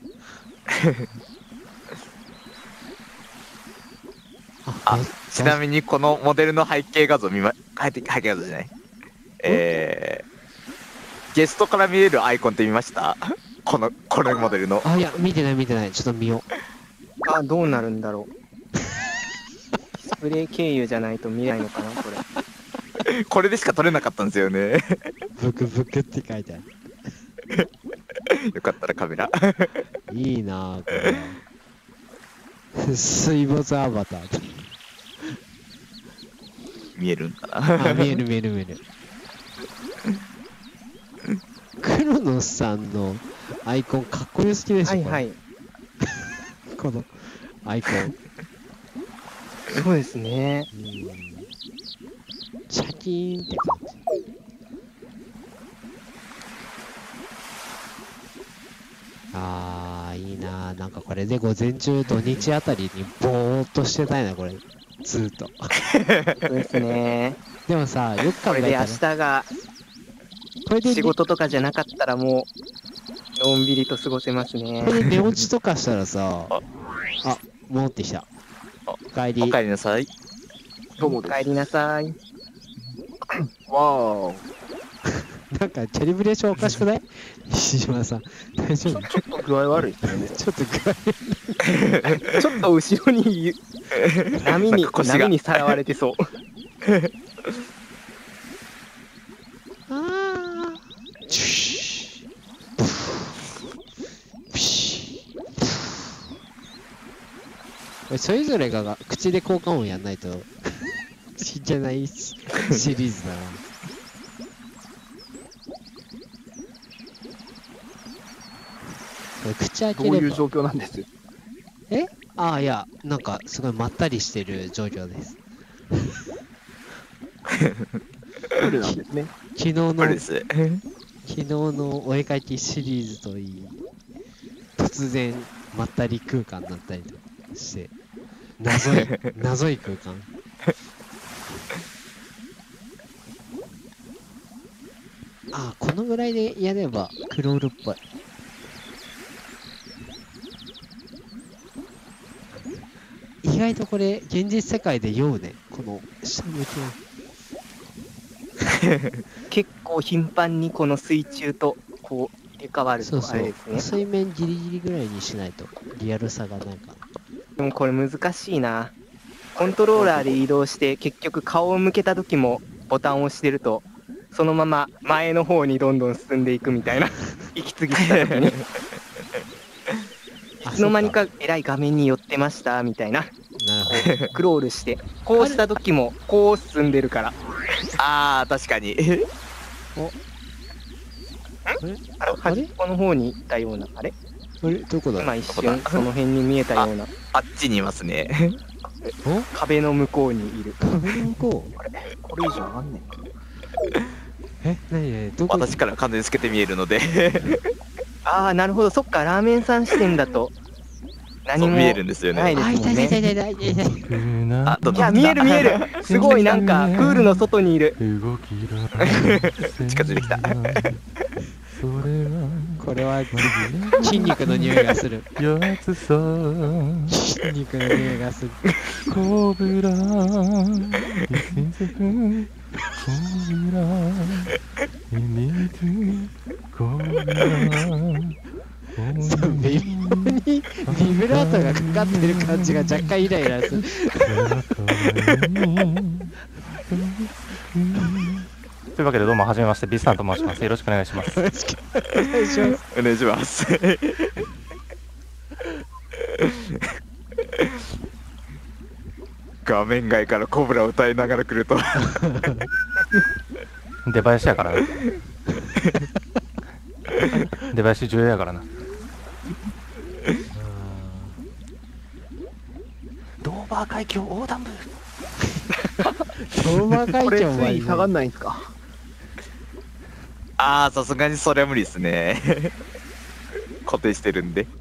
あ、ちなみにこのモデルの背景画像見ま、背景背景画像じゃない。えー、ゲストから見えるアイコンって見ました？この、このモデルの。 あ、いや、見てない見てない。ちょっと見よあ、どうなるんだろう。ディスプレイ経由じゃないと見えないのかな、これ。 これでしか撮れなかったんですよね。 う。ブクブクって書いてある。 よかったらカメラ。 いいなぁ、これ。水没アバター。 見えるんかな。 あ、見える見える見える。クロノスさんのアイコンかっこよすぎでしょ。 はいはい。 このアイコン。 そうですね。 うん。シャキーンって感じ。あー、いいなぁ。なんかこれで午前中土日あたりにぼーっとしてたいな、これ。ずーっと。 そうですね。 でもさ、よく考これで明えたら、 日がこれで仕事とかじゃなかったらもう、のんびりと過ごせますねこ。れで寝落ちとかしたらさ、あ、戻ってきた。おかえり。 おかえりなさい。 どうもです。 お帰りなさい。 わーなんかキャリブレーションおかしくない西島さん。大丈夫ちょっと具合悪いですね。 ちょっと具合ちょっと後ろにゆ波になんか腰が波にさらわれてそう。 あーチュシーピシーこれそれぞれがが口で効果音やんないといけないシシリーズだな。これ口開ければどういう状況なんです？ えああ、いや、なんかすごいまったりしてる状況です。 これなんですね。 昨日のこれです。 昨日のお絵描きシリーズといい、突然まったり空間になったりとかして、謎い、謎い空間。ああ、このぐらいでやればクロールっぽい。意外とこれ現実世界で酔うね、この下向きの。 結構頻繁にこの水中とこう入れ替わるそうそうとあれですね。 水面ギリギリぐらいにしないとリアルさがないかな。 でもこれ難しいな。 コントローラーで移動して結局顔を向けた時もボタンを押してるとそのまま前の方にどんどん進んでいくみたいな息継ぎした時にいつの間にかえらい画面に寄ってましたみたいな、 なるほど。 クロールしてこうした時もこう進んでるから、 ああ、確かに。 あれあの端っこの方に行ったような、あれあれどこだ今一瞬その辺に見えたような、 あっちにいますね。 お壁の向こうにいる。 壁の向こう。 これ以上上がんねえか。 え、なになにどこに私から完全に透けて見えるので、 ああ、なるほど、そっか、ラーメンさん視点だと何もそう見えるんですよね。 ないであ、 すもんね。 痛い痛い痛い痛い痛い痛い。 あ、どんいや、 どん見える見える。すごい、なんか、プールの外にいる。 近づいてきた。 これは筋肉の匂いがする。 やつさ筋肉の匂いがする。 コブラ一世コブライミトコブラそう微妙にビブラートがかかってる感じが若干イライラする。 というわけでどうもはじめましてビスタンと申します。よろしくお願いします。 お願いします。 お願いします。画面外からコブラを歌いながら来ると出囃子やからな。出囃子重要やからな。ドーバー海峡横断部。 ドーバーこれ海峡はつい下がんないんすか。 ああ、さすがにそれは無理ですね。固定してるんで。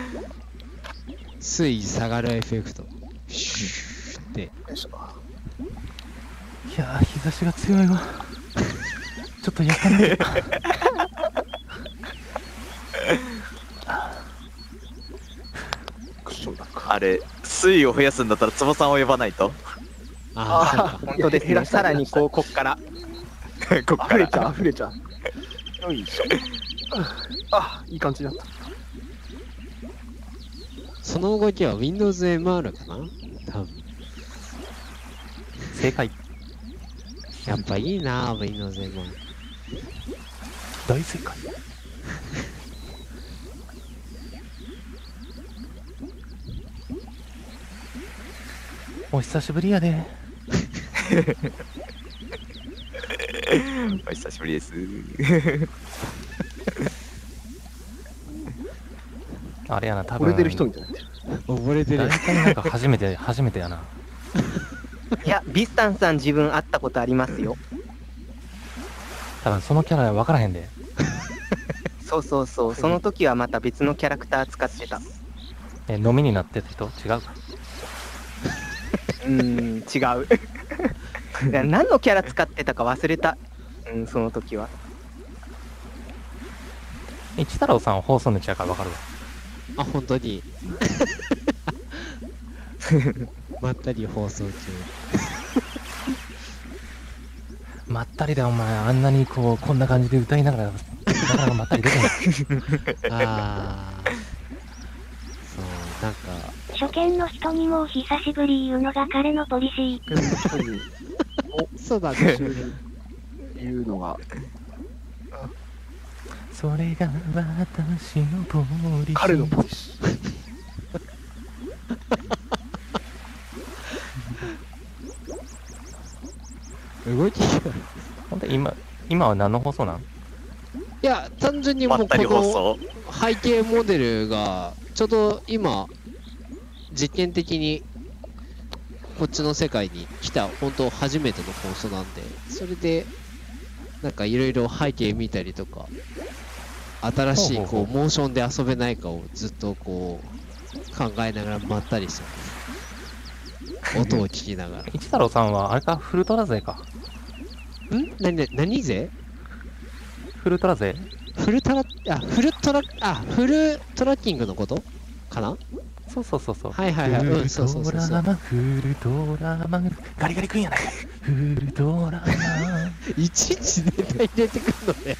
水位下がるエフェクト。シューって。 よいしょ。 いやー日差しが強いわ。ちょっとやかんで。 クッションだ。 あれ、水位を増やすんだったら坪さんを呼ばないと。 ああ、そうか。 本当ですね。さらにこう、こっから。 こっから溢れちゃう、溢れちゃう。よいしょ。あ、いい感じだった。 その動きは ウィンドウズエムアール かな多分。 正解。 やっぱいいなぁ、ウィンドウズエムアール。 大正解。お久しぶりやで。 お久しぶりです。 あれやな、多分。 惚れてる人みたいになってる。 溺れてる大。体なんか初めて、初めてやな。 いや、ビスタンさん自分会ったことありますよ。 多分そのキャラ分からへんで。 そうそうそう。その時はまた別のキャラクター使ってた。 え、飲みになってた人違うか。 うーん、違う。いや何のキャラ使ってたか忘れた。うん、その時は。 一太郎さんは放送主やから分かるわ。 あ、本当に。まったり放送中。 まったりでお前、あんなにこう、こんな感じで歌いながら、なかなかまったり出てない。 ああ。そう、なんか、 初見の人にもお久しぶり言うのが彼のポリシー。 そうだね。 いうのが、 それが私のポリシー。 彼のポリシー。 動きが。 ほんで今、今は何の放送なん？ いや、単純にもうこまったり放の送。 背景モデルが、ちょうど今、実験的に、こっちの世界に来た、本当初めての放送なんで、それで、なんかいろいろ背景見たりとか、新しいほうほうほうこうモーションで遊べないかをずっとこう考えながらまったりしてます。音を聞きながら。 一太郎さんは、あれか、フルトラ勢か。 んなに、何勢フルトラ勢フルトラ、あ、フルトラ、あ、フルトラッキングのことかなそうそうそうそう。 はいはいはい、うん、そうそうそうそう。 フルトラマン、ガリガリ君やないか。フルトラマン。 いちいちネタ入れてくるのね。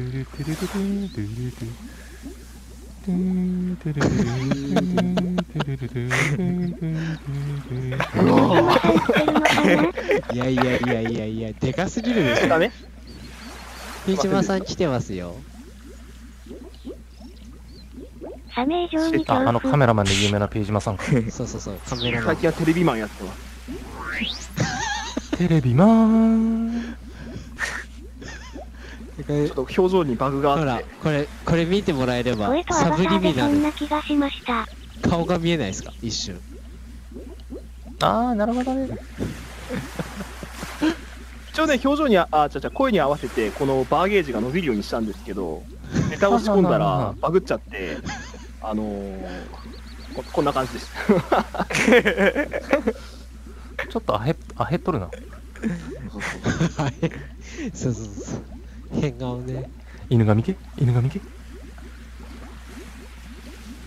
いやいやいやいやいや、でかすぎるでしょ。 ダメピーチマさん来てますよ。 サメ以上に恐あ、あの怖。 カメラマンで有名なページマさんか。 そうそうそう、カメラマン。 最近はテレビマンやってます。 テレビマン。 ちょっと表情にバグがほらあって。、 これ、これ見てもらえれば声、とアサブバターでリミナル、 そんな気がしました。 顔が見えないですか、一瞬。 あー、なるほどね。 一応ね、表情にあ、あ、ちゃちゃ、声に合わせて、このバーゲージが伸びるようにしたんですけど、ネタを仕込んだらバグっちゃって、あのー、ここんな感じです。 ちょっとアヘアヘっとるな。 はい。そうそうそう。変顔ね。 犬神家犬神家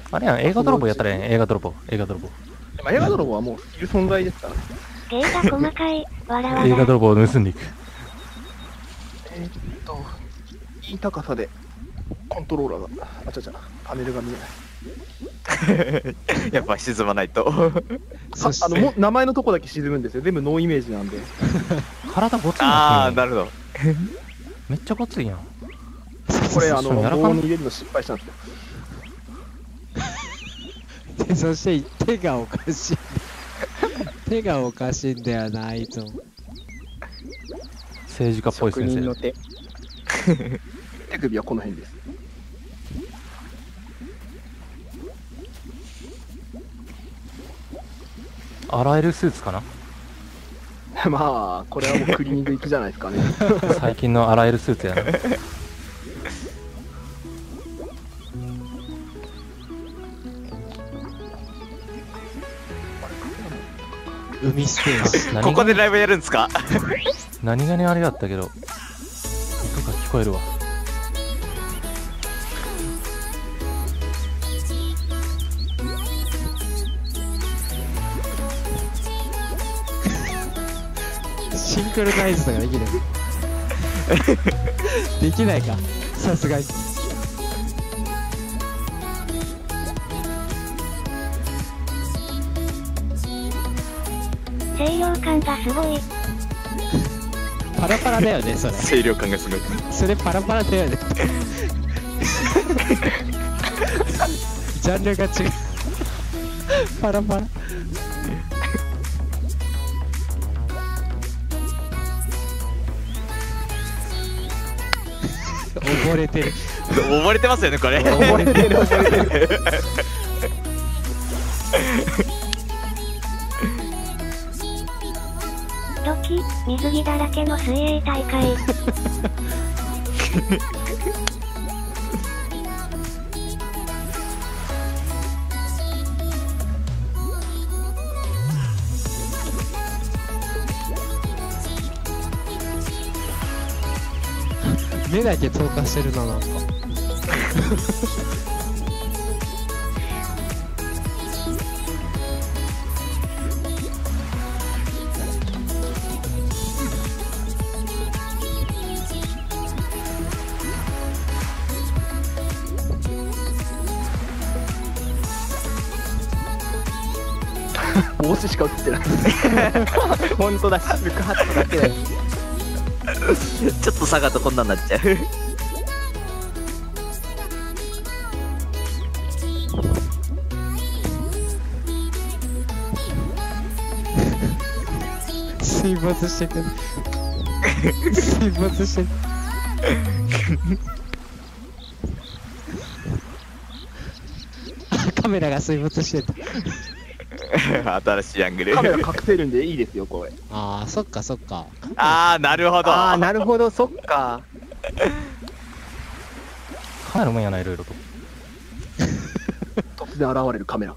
あれやん、映画泥棒やったらええん、映画泥棒、映画泥棒。 まあ、映画泥棒はもういる存在ですからね。 ゲーが細かい、わらわ映画ら。 泥棒を盗んでいく。 えーっと、いい高さでコントローラーが、あ、ちゃちゃ、パネルが見えない。 やっぱ沈まないと。 そしあのもて、 名前のとこだけ沈むんですよ。全部ノーイメージなんで。 体ごついあな。 あ、なるほど。 めっちゃごついやん。 これ、あの、 そうやらかん棒に入れるの失敗したんですよ。 でそして手がおかしい。手がおかしいんだよな、あいつも。 政治家っぽい職先生。 人の手。 手首はこの辺です。 洗えるスーツかな。 まあ、これはもうクリーニング行きじゃないですかね。 最近の洗えるスーツやな。 海スペース。 何ここでライブやるんですか？ 何がねあれだったけど、音が聞こえるわ。 シンクロナイズとかできる。できないか、さすがに。 清涼感がすごい。 パラパラだよね、それ。 清涼感がすごい。 それパラパラだよね。ジャンルが違う。パラパラ。溺れてる。 溺れてますよね、これ。 溺れてる、溺れてる。 ドキ、水着だらけの水泳大会。 目だけ透過してるな、なんか。 帽子しか映ってない。 本当だ、シルクハットだけだよ。 ちょっと下がるとこんなんなっちゃう。 水没してくる。水没してる。あ、カメラが水没してた。 新しいアングル。 カメラ隠せるんでいいですよ、これ。 ああ、そっかそっか。 ああ、なるほど。 ああ、なるほど、そっか。 カメラもんやな、いろいろと。 突然現れるカメラ。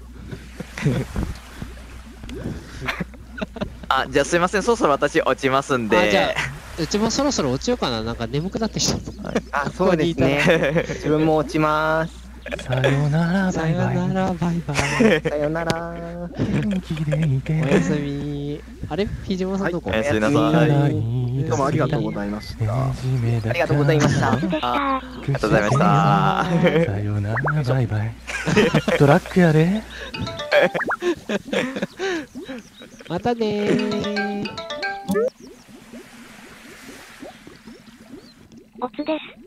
あ、じゃあすいません、そろそろ私落ちますんあ、じゃで。 あ、うちもそろそろ落ちようかな。なんか眠くなってきた。 あ、そうですね。自分も落ちます。 さよなら、バさよイバイ。 なら、バイバイ。 さよなら。 元気でいて。 おやすみ。あれひじまさんどこ、 おやすみなおさやすい。 みどうもありがとうございました。 ありがとうございました。 でした。 ありがとうございました。 さよなら、バイバイ。ドラッグやで。 またねー。 オツです。